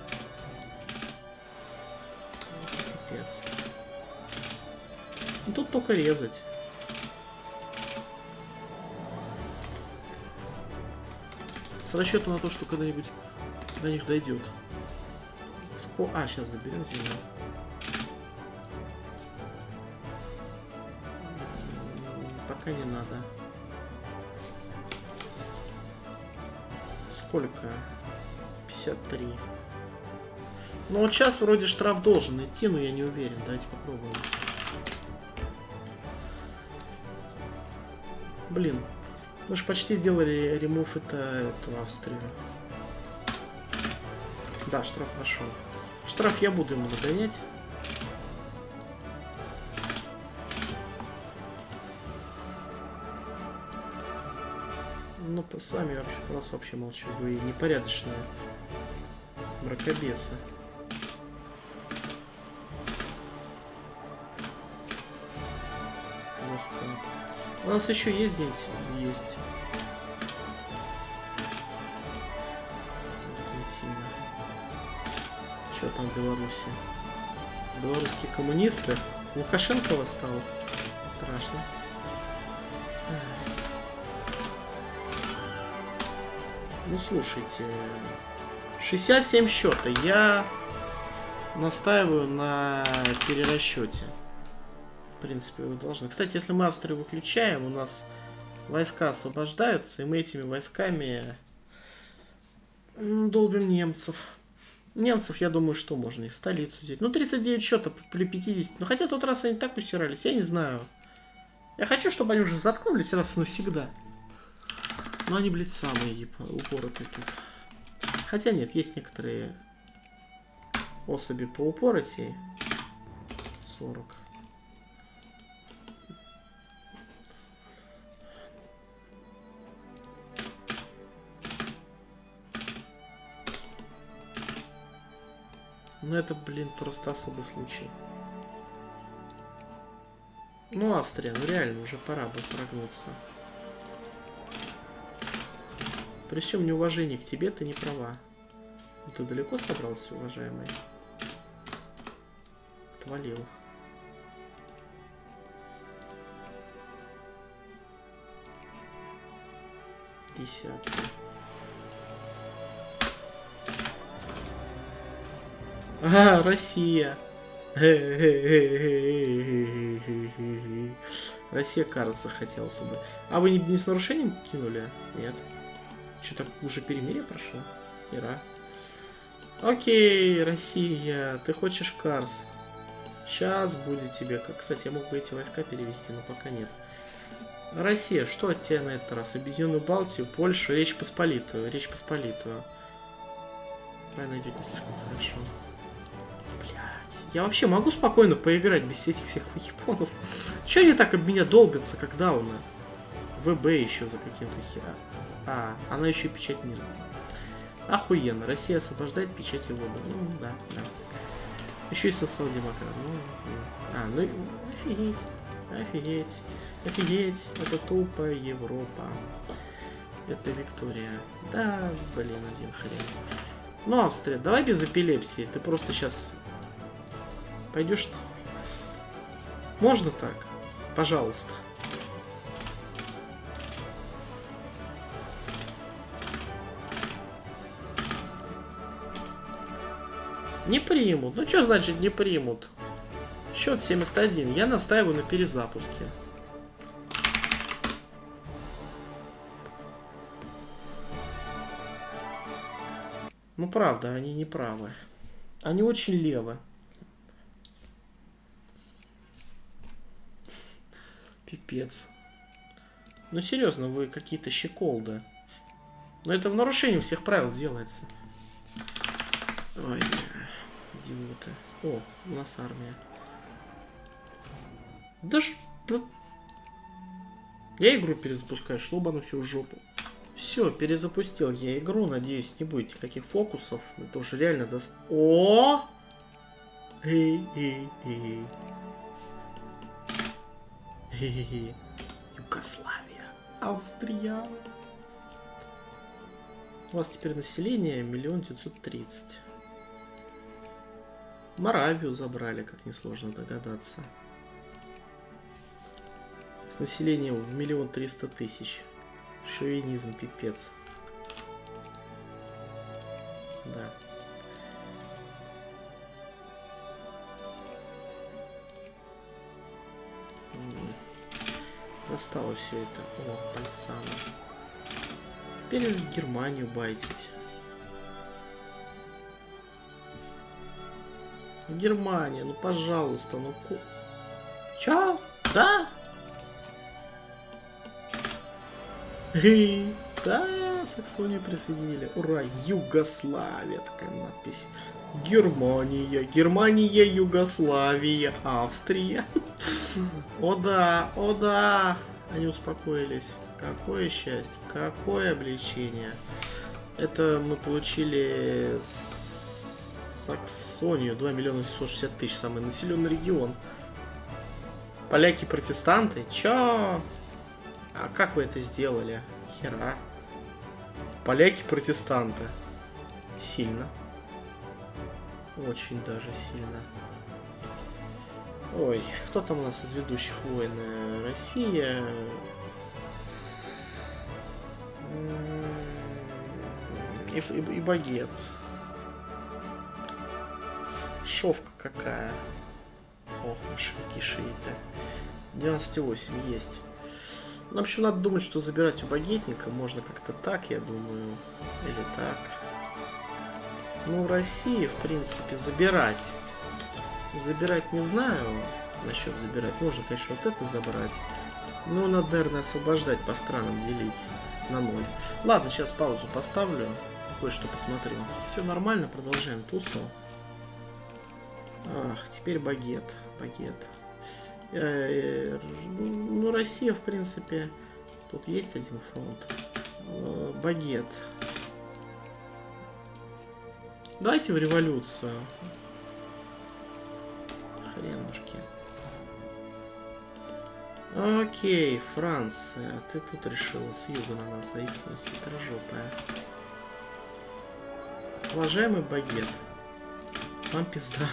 Пипец. Ну, тут только резать. С расчетом на то, что когда-нибудь до них дойдет. Спо... А, сейчас заберем землю. Пока не надо. Сколько? пятьдесят три. Ну вот сейчас вроде штраф должен идти, но я не уверен. Давайте попробуем. Блин. Мы же почти сделали ремув это, эту Австрию. Да, штраф пошел. Штраф я буду ему нагонять. Ну, с вами вообще, у вас вообще молчу. Вы непорядочные мракобесы. У нас еще есть здесь? Есть. Аргентина. Что там в Беларуси? Белорусские коммунисты? Лукашенко восстал? Страшно. Ну, слушайте. шестьдесят семь счета. Я настаиваю на перерасчете. В принципе, вы должны. Кстати, если мы Австрию выключаем, у нас войска освобождаются, и мы этими войсками долбим немцев. Немцев, я думаю, что можно их в столицу взять. Ну, тридцать девять счетов при пятидесяти. Ну, хотя тот раз они так усирались, я не знаю. Я хочу, чтобы они уже заткнулись раз и навсегда. Но они, блядь, самые упоротые тут. Хотя нет, есть некоторые особи по упоротей. сорок. Ну это, блин, просто особый случай. Ну, Австрия, ну реально, уже пора бы прогнуться. При всем неуважении к тебе, ты не права. Ты далеко собрался, уважаемый? Отвалил. Десятый. А, Россия. Россия, кажется, хотелось бы. А вы не, не с нарушением кинули? Нет. Что-то уже перемирие прошло? Ира. Окей, Россия. Ты хочешь Карс? Сейчас будет тебе... Как, кстати, я мог бы эти войска перевести, но пока нет. Россия, что от тебя на этот раз? Объединенную Балтию, Польшу, Речь Посполитую. Речь Посполитую. Правильно идет не слишком хорошо. Блять. Я вообще могу спокойно поиграть без этих всех японов? Че они так об меня долбятся, как дауны? ВБ еще за каким-то хера. А, она еще и печать мира. Охуенно. Россия освобождает печатью выбора. Ну, да, да. Еще и социал-демократ. Ну, а, ну, офигеть. Офигеть. Офигеть. Это тупо Европа. Это Виктория. Да, блин, один хрен. Ну, Австрия, давай без эпилепсии. Ты просто сейчас пойдешь нахуй. Можно так? Пожалуйста. Не примут. Ну, что значит не примут? Счет семьдесят один. Я настаиваю на перезапуске. Ну, правда, они не правы. Они очень левы. Пипец. Ну, серьезно, вы какие-то щеколды. Но это в нарушении всех правил делается. Ой, идиоты. О, у нас армия. Да ж... Я игру перезапускаю, шло бы оно все в жопу. Все, перезапустил я игру, надеюсь, не будет никаких фокусов. Это уже реально даст... О! Эй, эй, эй. Эй, Югославия, Австрия. У вас теперь население миллион девятьсот тридцать. Моравию забрали, как несложно догадаться. С населением в миллион триста тысяч. Шовинизм, пипец. Да. Достало все это. О, пальцами. Теперь Германию байтить. Германия, ну пожалуйста, ну ку... Чё? Да? Эй, да, Саксонию присоединили. Ура, Югославия, такая надпись. Германия, Германия, Югославия, Австрия. О да, о да. Они успокоились. Какое счастье, какое облегчение. Это мы получили Саксонию, два миллиона семьсот шестьдесят тысяч, самый населенный регион. Поляки-протестанты? Чё? А как вы это сделали? Хера. Поляки-протестанты. Сильно. Очень даже сильно. Ой, кто там у нас из ведущих войн? Россия. И, и, и багет. Шовка какая. Ох, машинки шииты. девяносто восемь есть. В общем, надо думать, что забирать у багетника можно как-то так, я думаю. Или так. Ну, в России, в принципе, забирать. Забирать не знаю. Насчет забирать. Можно, конечно, вот это забрать. Но надо, наверное, освобождать по странам, делить на ноль. Ладно, сейчас паузу поставлю. Кое-что посмотрю. Все нормально, продолжаем тусу. Ах, теперь багет. Багет. Ну, Россия, в принципе, тут есть один фронт. Багет. Давайте в революцию. Хренушки. Окей, Франция. Ты тут решила с юга на нас зайти, ну, хитрожопая. Уважаемый багет. Вам пизда.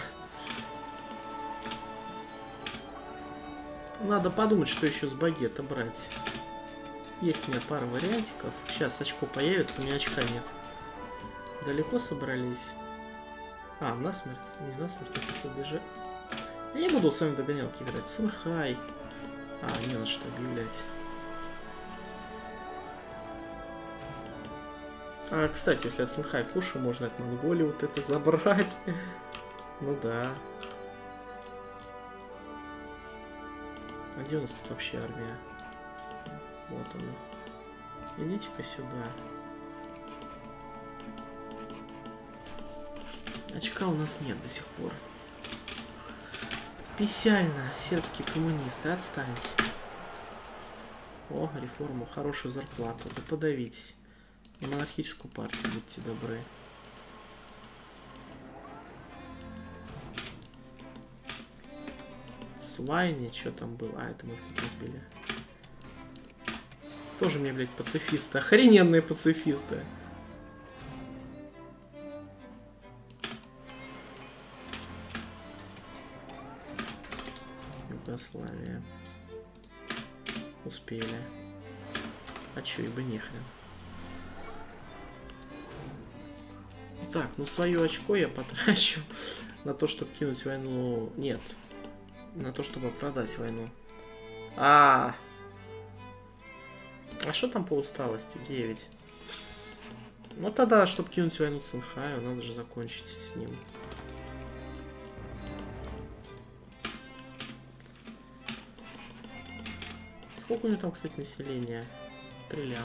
Надо подумать, что еще с багета брать. Есть у меня пара вариантиков. Сейчас очко появится, у меня очка нет. Далеко собрались? А, насмерть. Не насмерть, а если убежать. Я не буду с вами догонялки играть. Синхай. А, не на что объявлять. А, кстати, если от Синхай кушаю, можно от Монголии вот это забрать. Ну да. А где у нас тут вообще армия? Вот она. Идите-ка сюда. Очка у нас нет до сих пор. Печально. Сербские коммунисты, отстаньте. О, реформу, хорошую зарплату. Да подавитесь. На монархическую партию, будьте добры. Свайни, что там было? А, это мы тут разбили. Тоже мне, блядь, пацифисты. Охрененные пацифисты. Югославия. Успели. А чё, ибо нехрен. Так, ну свое очко я потрачу на то, чтобы кинуть войну. Нет. На то, чтобы продать войну. А, а что там по усталости? девять. Ну тогда, чтобы кинуть войну Цинхаю, надо же закончить с ним. Сколько у него там, кстати, населения? Три ляма.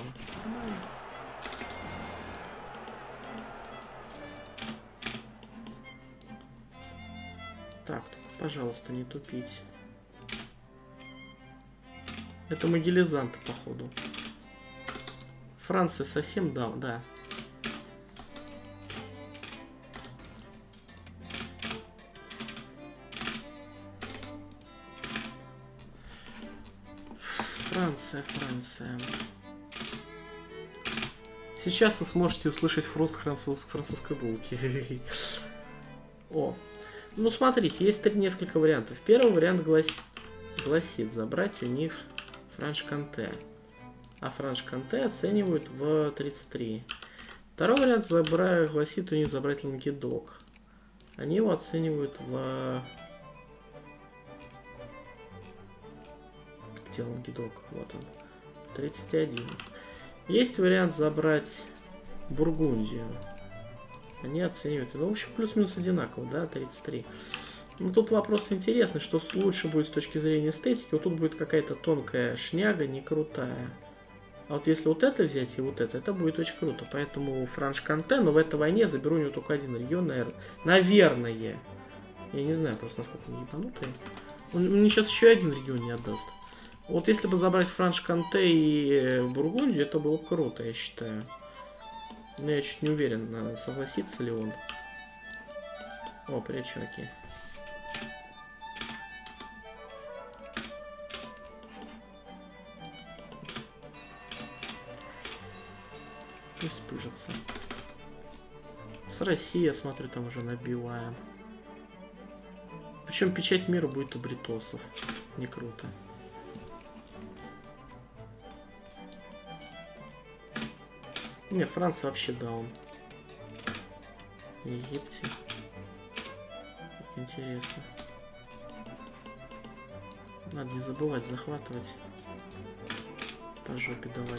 Так, только, пожалуйста, не тупить. Это могилизанты, походу. Франция совсем дал, да. Франция, Франция. Сейчас вы сможете услышать хруст француз, французской булки. О. Ну, смотрите, есть три несколько вариантов. Первый вариант глас... гласит забрать у них Франш-Конте. А Франш-Конте оценивают в тридцать три. Второй вариант забра... гласит у них забрать Лангедок. Они его оценивают в... Где Лангедок? Вот он. тридцать один. Есть вариант забрать Бургундию. Они оценивают. Ну, в общем, плюс-минус одинаково, да, тридцать три. Но тут вопрос интересный, что лучше будет с точки зрения эстетики. Вот тут будет какая-то тонкая шняга, не крутая. А вот если вот это взять и вот это, это будет очень круто. Поэтому Франш-Конте, но в этой войне заберу у него только один регион, наверное. Наверное. Я не знаю просто, насколько он ебанутый. Он мне сейчас еще один регион не отдаст. Вот если бы забрать Франш-Конте и Бургундию, это было бы круто, я считаю. Но я чуть не уверен, согласится ли он. О, привет, чуваки. Пусть пыжится. С Россией, я смотрю, там уже набиваем. Причем печать мира будет у бритосов. Не круто. Не, Франция вообще даун. Египте. Интересно. Надо не забывать захватывать. По жопе давать.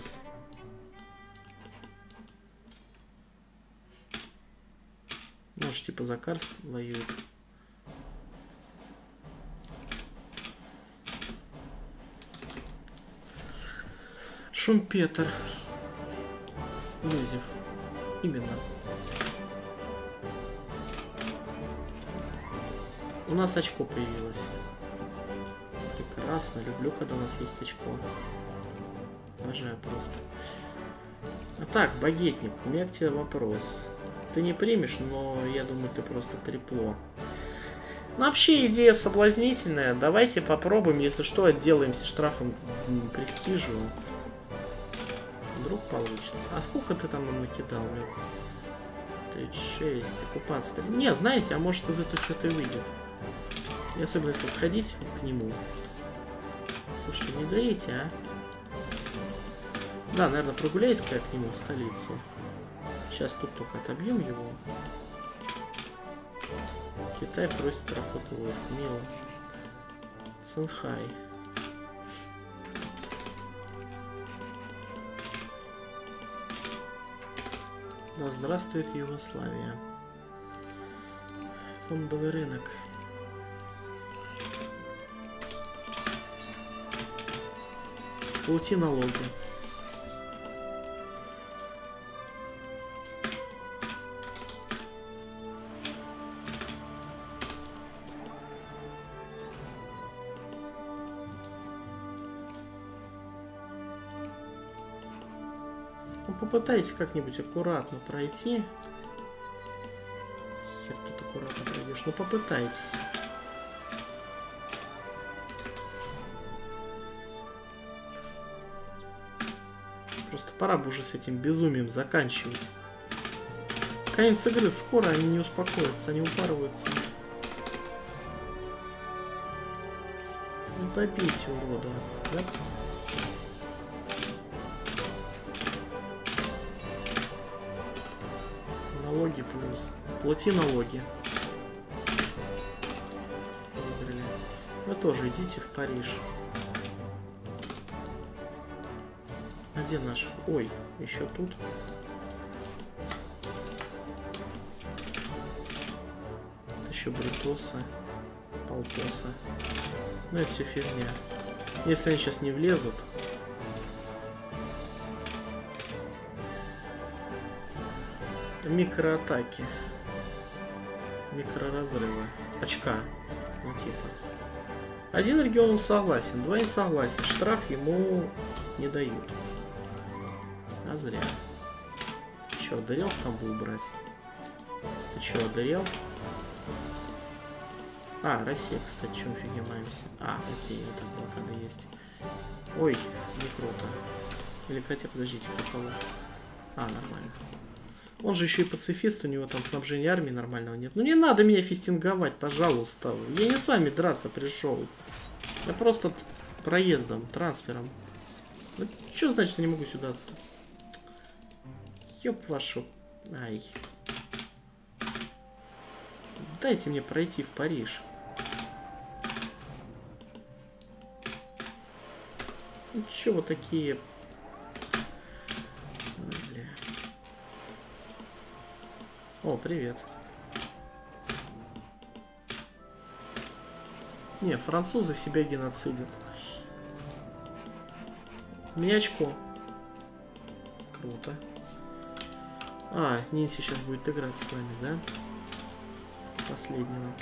Может, типа за Карс воюет. Шумпетр. Юзеф. Именно. У нас очко появилось. Прекрасно. Люблю, когда у нас есть очко. Обожаю просто. А так, багетник, у меня к тебе вопрос. Ты не примешь, но я думаю, ты просто трепло. Ну, вообще идея соблазнительная. Давайте попробуем, если что, отделаемся штрафом к престижу. Вдруг получится. А сколько ты там нам накидал? тридцать шесть. Оккупация. Не, знаете, а может из этого что-то и выйдет. И особенно если сходить к нему. Слушай, не дарите, а? Да, наверное, прогуляюсь-ка я к нему в столицу. Сейчас тут только отобьем его. Китай просит проходу войск. Мило. Цинхай. Да здравствует Югославия. Фондовый рынок. Плати налоги. Ну, попытайтесь как-нибудь аккуратно пройти. Хер тут аккуратно пройдешь. Ну, попытайтесь. Просто пора бы уже с этим безумием заканчивать. Конец игры скоро, они не успокоятся, они упарываются. Ну, добейте урода, да? Налоги плюс. Плати налоги. Выиграли. Вы тоже идите в Париж. А где наш? Ой, еще тут. Это еще Брутоса, Полтоса. Ну это все фигня. Если они сейчас не влезут. Микроатаки. Микроразрывы. Очка. Ну типа. Один регион согласен, два не согласен. Штраф ему не дают. А зря. Че, одурел Стамбул брать? Ты че, одурел? А, Россия, кстати, чем фигимаемся. А, окей, это блокада есть. Ой, не круто. Или хотя, подождите, какого? А, нормально. Он же еще и пацифист, у него там снабжения армии нормального нет. Ну не надо меня фистинговать, пожалуйста. Я не с вами драться пришел. Я просто проездом, трансфером. Ну, что значит, я не могу сюда отступить? Ёб вашу. Ай. Дайте мне пройти в Париж. Ну чё вы такие... Бля. О, привет. Не, французы себя геноцидят. Мне очко. Круто. А, Нинси сейчас будет играть с нами, да? Последнего.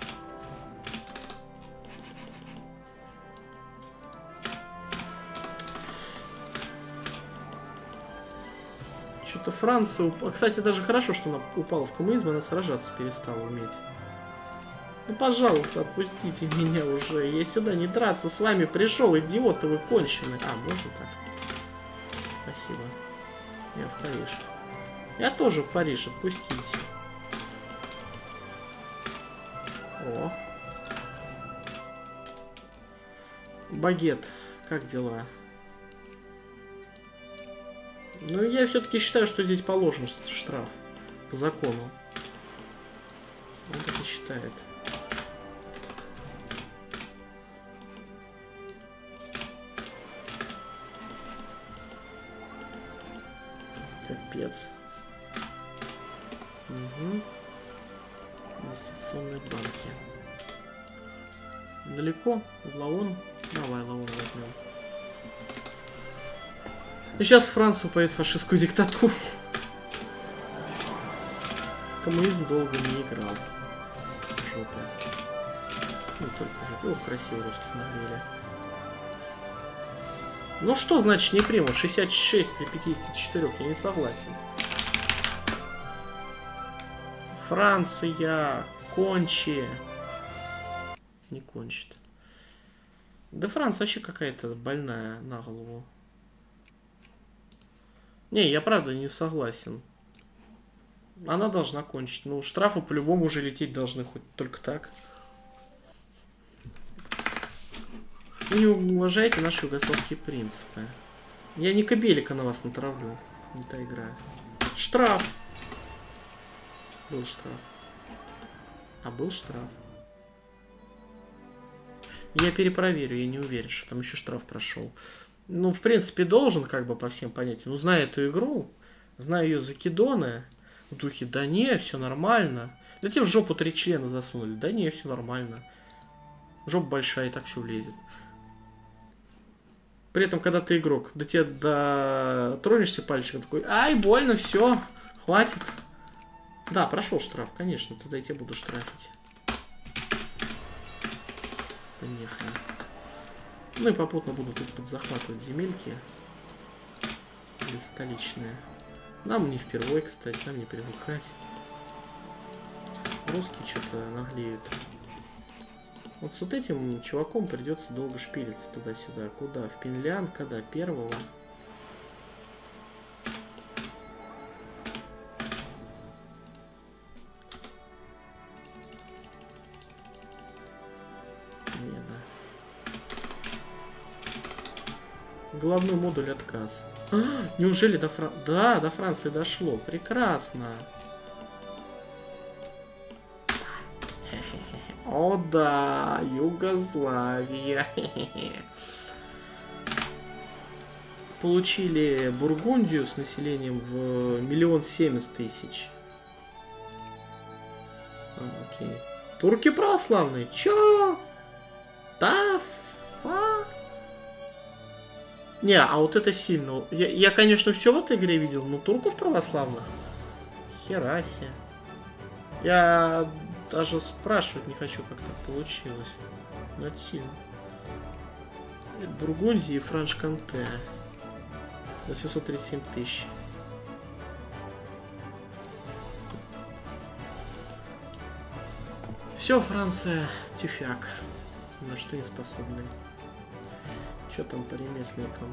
Что-то Франция... Уп... Кстати, даже хорошо, что она упала в коммунизм, она сражаться перестала уметь. Ну, пожалуйста, отпустите меня уже. Я сюда не драться с вами пришел, идиоты вы кончены. А, можно так? Спасибо. Я в Париж. Я тоже в Париж, отпустите. О. Багет, как дела? Ну, я все-таки считаю, что здесь положен штраф. По закону. Он так и считает. Капец. Угу. Инвестиционные банки. Далеко? Лаон? Давай Лаон возьмем. И сейчас Франция упадет в фашистскую диктатуру. Коммунизм долго не играл. Жопа. Ну только же. Ох, красиво русских нагрели. Ну что значит не приму? шестьдесят шесть при пятидесяти четырёх. Я не согласен. Франция. Кончи. Не кончит. Да Франция вообще какая-то больная на голову. Не, я правда не согласен. Она должна кончить. Ну, штрафы по-любому уже лететь должны хоть только так. Вы не уважаете наши югославские принципы. Я не кобелика на вас натравлю. Не та игра. Штраф. Был штраф. А был штраф. Я перепроверю, я не уверен, что там еще штраф прошел. Ну, в принципе, должен, как бы, по всем понятиям. Ну, зная эту игру, зная ее закидоны, в духе, да не, все нормально. Да тебе в жопу три члена засунули. Да не, все нормально. Жопа большая, и так все влезет. При этом, когда ты игрок, до тебя дотронешься пальчиком, такой, ай, больно, все, хватит. Да, прошел штраф, конечно, тогда я тебя буду штрафить. Поехали. Ну и попутно буду тут подзахватывать земельки. Или столичные. Нам не впервой, кстати, нам не привыкать. Русские что-то наглеют. Вот с вот этим чуваком придется долго шпилиться туда-сюда. Куда? В Пинлян? Когда? Первого? Не, да. Главный модуль отказ. А, неужели до Франции? Да, до Франции дошло. Прекрасно. О да, Югославия. Получили Бургундию с населением в миллион семьдесят тысяч. А, окей. Турки православные. Чё? Да, фа? Не, а вот это сильно. Я, я, конечно, все в этой игре видел, но турков православных? Хера себе. Я даже спрашивать не хочу, как так получилось. Но это сильно. Бургундия и Франш-Конте. За семьсот тридцать семь тысяч. Все, Франция, тюфяк. На что не способны. Что там по ремесленникам?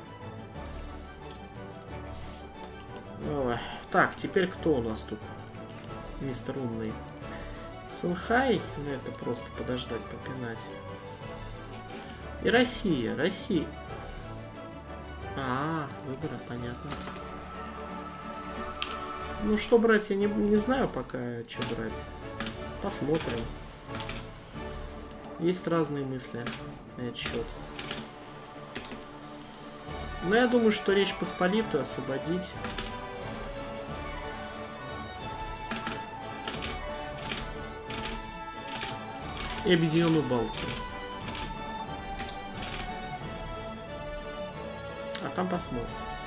Ой. Так, теперь кто у нас тут? Мистер умный. Цинхай, ну это просто подождать, попинать. И Россия, Россия. А, выбора, понятно. Ну что брать, я не, не знаю пока, что брать. Посмотрим. Есть разные мысли на этот счет. Но я думаю, что Речь Посполитую освободить. И Объединенную Балтию. А там посмотрим.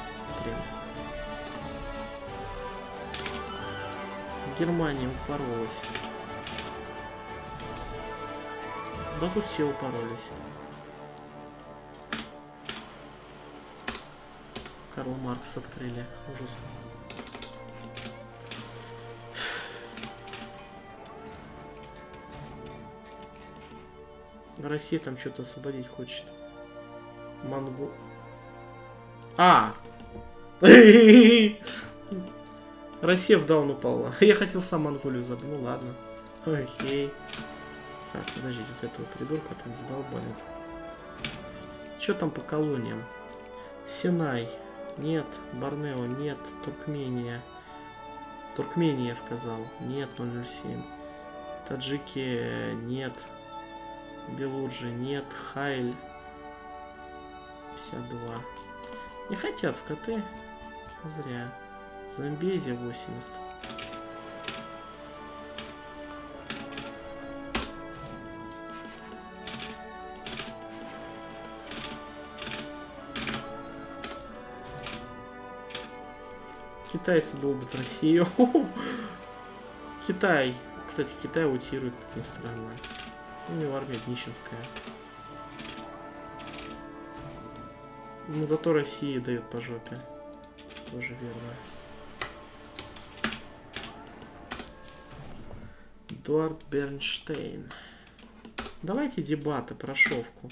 Германия упоролась. Да тут все упоролись. Карл Маркс открыли. Ужас. Россия там что-то освободить хочет. Монгол. А! Россия в даун упала. Я хотел сам Монголию забыть. Ну ладно. Окей. Так, подождите, вот этого придурка тут задолбали. Что там по колониям? Синай. Нет. Борнео. Нет. Туркмения. Туркмения, я сказал. Нет, ноль ноль семь. Таджики. Нет. Белуджи. Нет. Хайль. пятьдесят два. Не хотят скоты. Зря. Замбезия восемьдесят. Китайцы долбят Россию. Китай. Кстати, Китай аутирует, как ни странно. У него армия нищенская. Но зато России дает по жопе. Тоже верно. Эдуард Бернштейн. Давайте дебаты про шовку.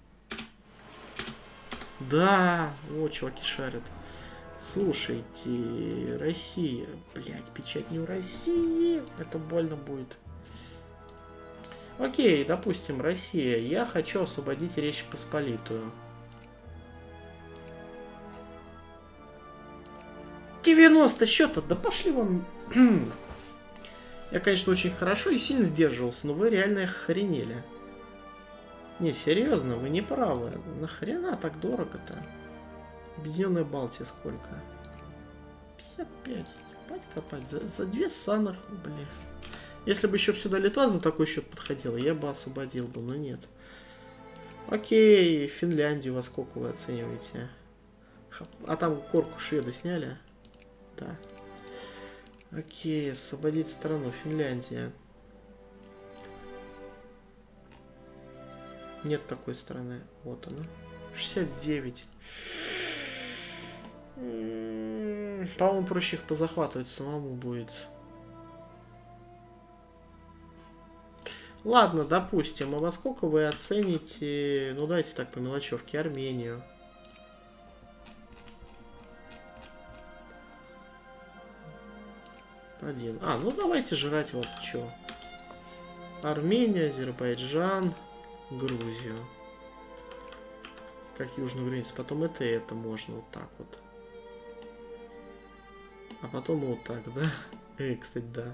Да! О, чуваки шарят. Слушайте, Россия. Блять, печать не у России. Это больно будет. Окей, допустим, Россия. Я хочу освободить Речь Посполитую. девяносто счета, да пошли вам. Я, конечно, очень хорошо и сильно сдерживался, но вы реально охренели. Не, серьезно, вы не правы. Нахрена так дорого-то? Объединенная Балтия сколько? пятьдесят пять. Ебать копать. За, за две санах, блин. Если бы еще сюда Литва за такой счет подходила, я бы освободил бы, но нет. Окей, Финляндию во сколько вы оцениваете? А там корку шведы сняли? Да. Окей, освободить страну. Финляндия. Нет такой страны. Вот она. шестьдесят девять. По-моему, проще их позахватывать самому будет. Ладно, допустим. А во сколько вы оцените... Ну, давайте так, по мелочевке. Армению. Один. А, ну давайте жрать вас. Чё? Армения, Азербайджан, Грузию. Как южную границу. Потом это и это можно вот так вот. А потом вот так, да? Эй, кстати, да.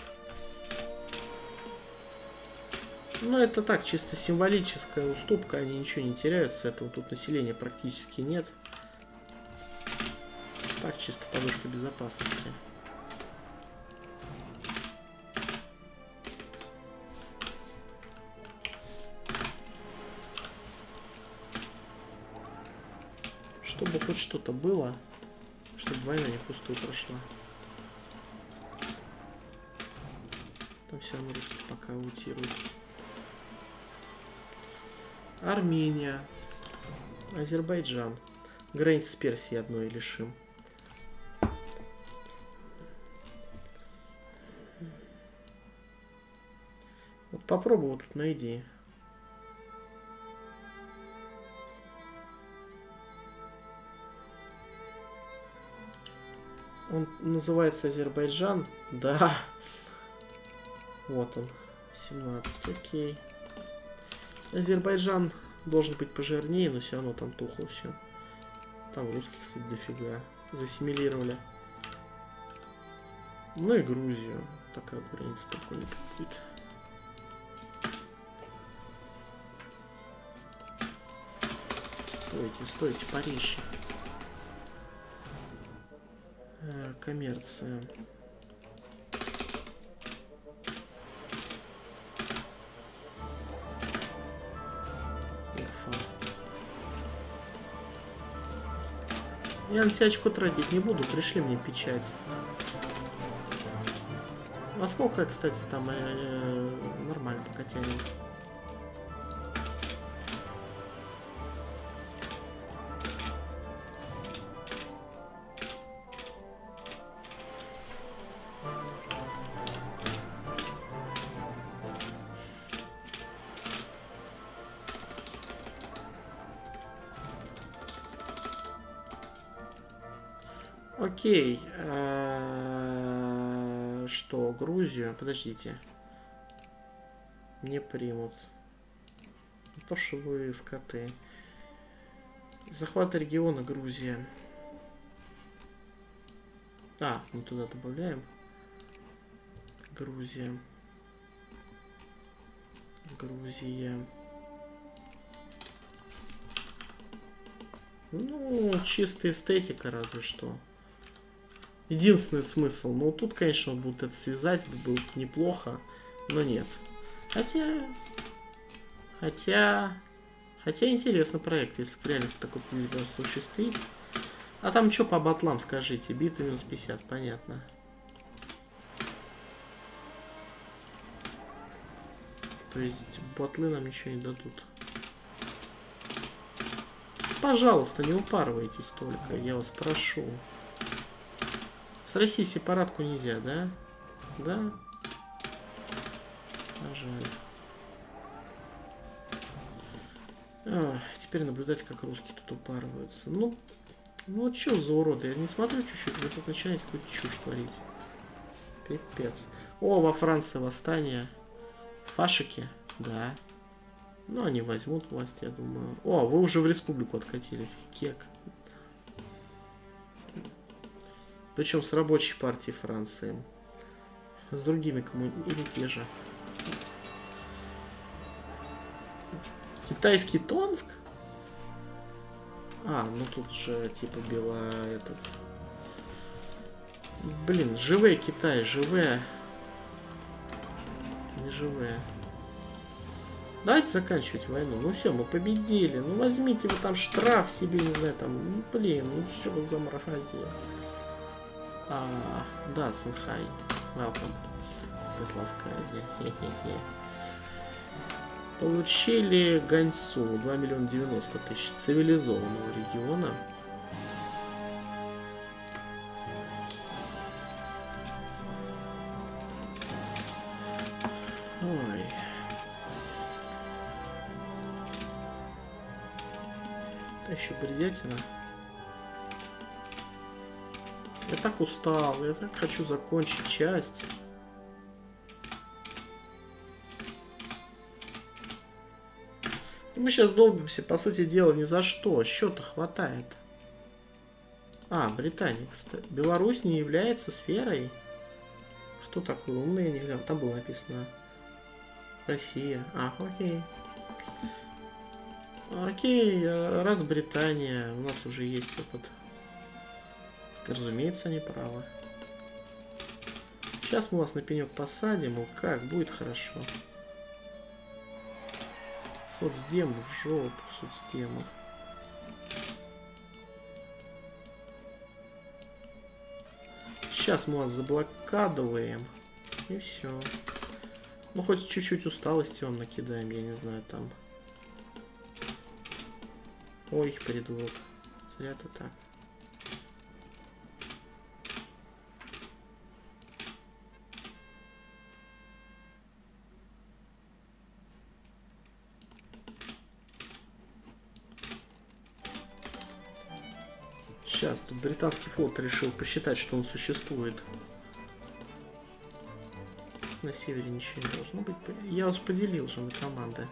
Ну, это так, чисто символическая уступка. Они ничего не теряют с этого. Тут населения практически нет. Так, чисто подушка безопасности. Чтобы хоть что-то было, чтобы война не пустую прошла. Там все равно русские пока аутируют. Армения. Азербайджан. Границ с Персией одной лишим. Вот попробуй вот тут найди. Он называется Азербайджан. Да. Вот он. семнадцать. Окей. Азербайджан должен быть пожирнее, но все равно там тухло все. Там русских, кстати, дофига. Засимилировали. Ну и Грузию. Такая граница прикольная будет. Стойте, стойте, Париж. А, коммерция. Я на тебя очко тратить не буду, пришли мне печать. А сколько, кстати, там э, э, нормально пока тянет. Окей. А, что, Грузию? Подождите. Не примут. То, что вы скоты. Захват региона Грузия. А, мы туда добавляем. Грузия. Грузия. Ну, чистая эстетика разве что. Единственный смысл. Ну, тут, конечно, будут это связать, было бы неплохо, но нет. Хотя... Хотя... Хотя интересный проект, если в реальности такой будет осуществить. А там что по батлам, скажите? Бита минус пятьдесят, понятно. То есть батлы нам ничего не дадут. Пожалуйста, не упарывайтесь только, я вас прошу. С Россией сепаратку нельзя, да? Да? А жаль. А, теперь наблюдать, как русские тут упарываются. Ну, ну что за уроды? Я не смотрю чуть-чуть, вы тут начинаете какую-то чушь творить. Пипец. О, во Франции восстание. Фашики? Да. Ну, они возьмут власть, я думаю. О, вы уже в республику откатились. Кек. Причем с рабочей партией Франции. С другими кому или те же. Китайский Томск? А, ну тут же типа бело этот. Блин, живые Китай, живые. Не живые. Давайте заканчивать войну. Ну все, мы победили. Ну возьмите вы там штраф себе, не знаю, там. Ну блин, ну что вы за мразия. А, да, Цинхай. Welcome. Югославская Азия. Хе-хе-хе. Получили Ганьсу. два миллиона девяносто тысяч цивилизованного региона. Ой. Это еще бредятина. Я так устал, я так хочу закончить часть. И мы сейчас долбимся, по сути дела, ни за что. Счета хватает. А, Британия, кстати. Беларусь не является сферой. Кто такой умный? Я не знаю. Там было написано Россия. А, окей. Окей, раз Британия, у нас уже есть опыт. Разумеется, они правы. Сейчас мы вас на пенек посадим, и как будет хорошо. Соцдему в жопу, соцдему. Сейчас мы вас заблокадываем. И все. Ну, хоть чуть-чуть усталости вам накидаем, я не знаю, там. Ой, придурок. Зря ты так. Сейчас тут британский флот решил посчитать, что он существует. На севере ничего не должно быть. Я вас поделил же на команды.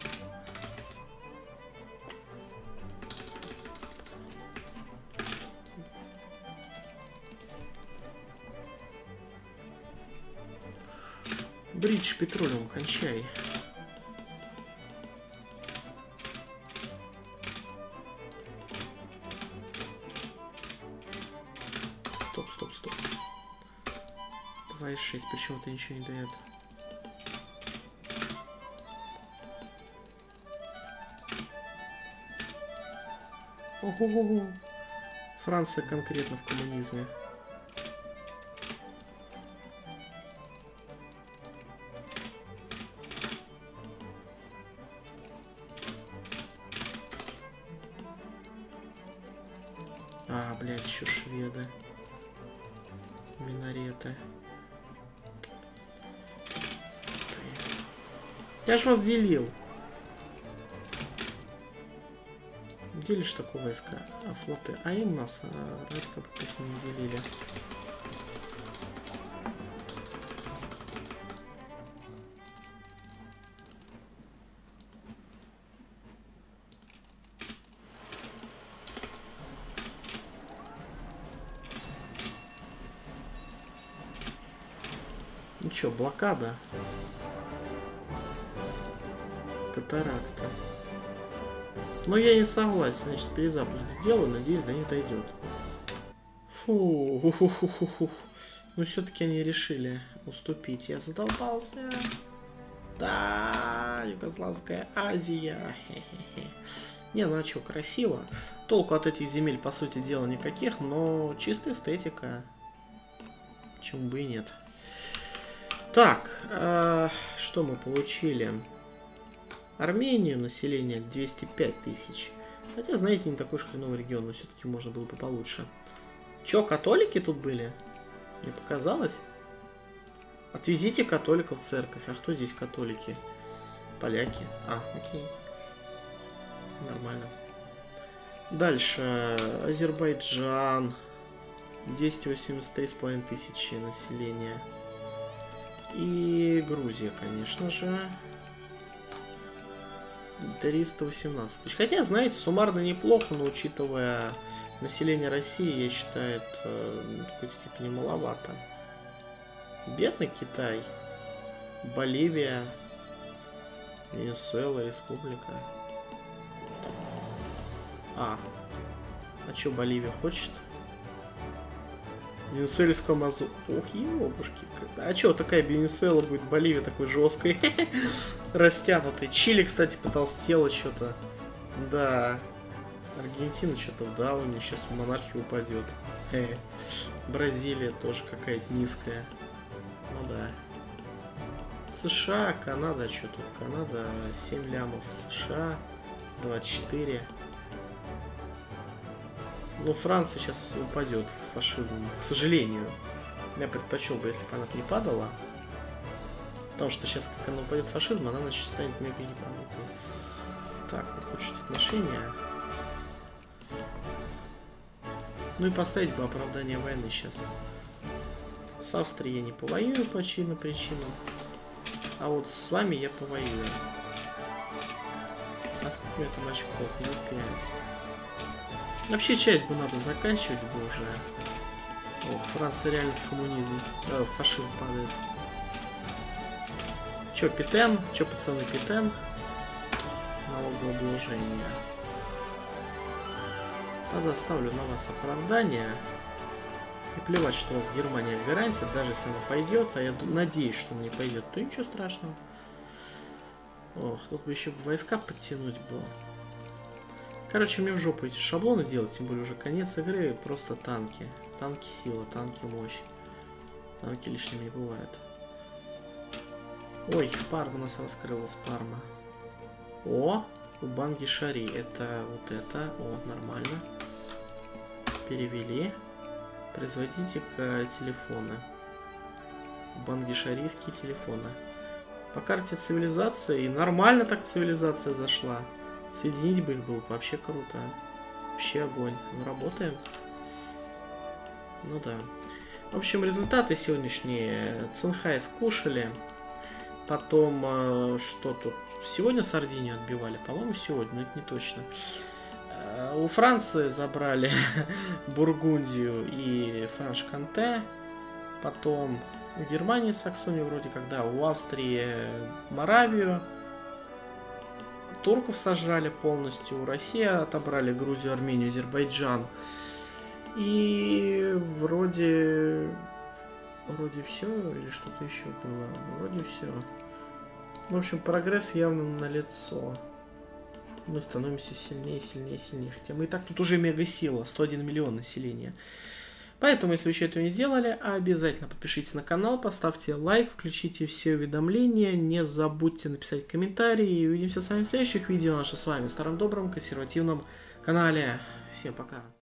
Бридж петролиум, кончай. Стоп, стоп, стоп. два и шесть, почему это ничего не дает? Ого-го-го. Франция конкретно в коммунизме. А, блядь, еще шведы. Минареты. Я ж вас делил. Делишь такое войска, а флоты, а им нас а, вроде как бы не делили. Ну чё, блокада? Катаракта. Но я не согласен, значит, перезапуск сделаю, надеюсь, до них дойдет. Фу, ху -ху -ху -ху. Но все-таки они решили уступить. Я задолбался. Да, Югославская Азия. Хе -хе -хе. Не, ну а что, красиво. Толку от этих земель, по сути дела, никаких, но чистая эстетика. Почему бы и нет. Так, э, что мы получили? Армению, население двести пять тысяч. Хотя, знаете, не такой уж хреновый регион, но все-таки можно было бы получше. Че, католики тут были? Мне показалось? Отвезите католиков в церковь. А кто здесь католики? Поляки. А, окей. Нормально. Дальше. Азербайджан. двести восемьдесят три с половиной тысячи населения. И Грузия, конечно же. триста восемнадцать тысяч. Хотя, знаете, суммарно неплохо, но учитывая население России, я считаю, это в какой-то степени маловато. Бедный Китай. Боливия. Венесуэла, республика. А. А что Боливия хочет? Венесуэльского Мазу. Ох, ёбушки. А чё, такая Венесуэла будет, Боливия такой жесткой, растянутой. Чили, кстати, потолстела что-то. Да. Аргентина что-то в дауне, сейчас в монархию упадет. Э. Бразилия тоже какая-то низкая. Ну да. США, Канада, что тут? Канада семь лямов, США двадцать четыре. Ну, Франция сейчас упадет в фашизм, к сожалению. Я предпочел бы, если бы она не падала. Потому что сейчас, как она упадет в фашизм, она значит станет мега ебанутой. Так, ухудшить отношения. Ну и поставить бы оправдание войны сейчас. С Австрией я не повоюю по очевидным причинам. А вот с вами я повоюю. А сколько у меня там очков? Ну, пять. Вообще часть бы надо заканчивать бы уже. Ох, Франция реально в коммунизм. Э, фашизм падает. Чё, Петен? Чё, пацаны, Петен? Налогообложение. Тогда ставлю на вас оправдание. И плевать, что у вас Германия гарантия, даже если она пойдет, а я надеюсь, что она не пойдет, то ничего страшного. Ох, тут бы еще войска подтянуть было. Короче, мне в жопу эти шаблоны делать, тем более уже конец игры, просто танки. Танки сила, танки мощь. Танки лишними не бывают. Ой, Парма у нас раскрылась, Парма. О, у Банги Шари, это вот это, о, нормально. Перевели. Производите-ка телефоны. Бангишарийские телефоны. По карте цивилизации. Нормально так цивилизация зашла. Соединить бы их было вообще круто. Вообще огонь. Ну, работаем. Ну да. В общем, результаты сегодняшние. Цинхай скушали. Потом, что тут? Сегодня Сардинию отбивали. По-моему, сегодня, но это не точно. У Франции забрали Бургундию и Франш-Канте. Потом у Германии Саксонию вроде как, да, у Австрии Моравию. Турков сожрали полностью. У России отобрали Грузию, Армению, Азербайджан. И вроде... Вроде все, или что-то еще было. Вроде все. В общем, прогресс явно налицо. Мы становимся сильнее, сильнее, сильнее. Хотя мы и так тут уже мега сила. сто один миллион населения. Поэтому, если вы еще этого не сделали, обязательно подпишитесь на канал, поставьте лайк, включите все уведомления, не забудьте написать комментарий. И увидимся с вами в следующих видео. Наше с вами старом добром консервативном канале. Всем пока.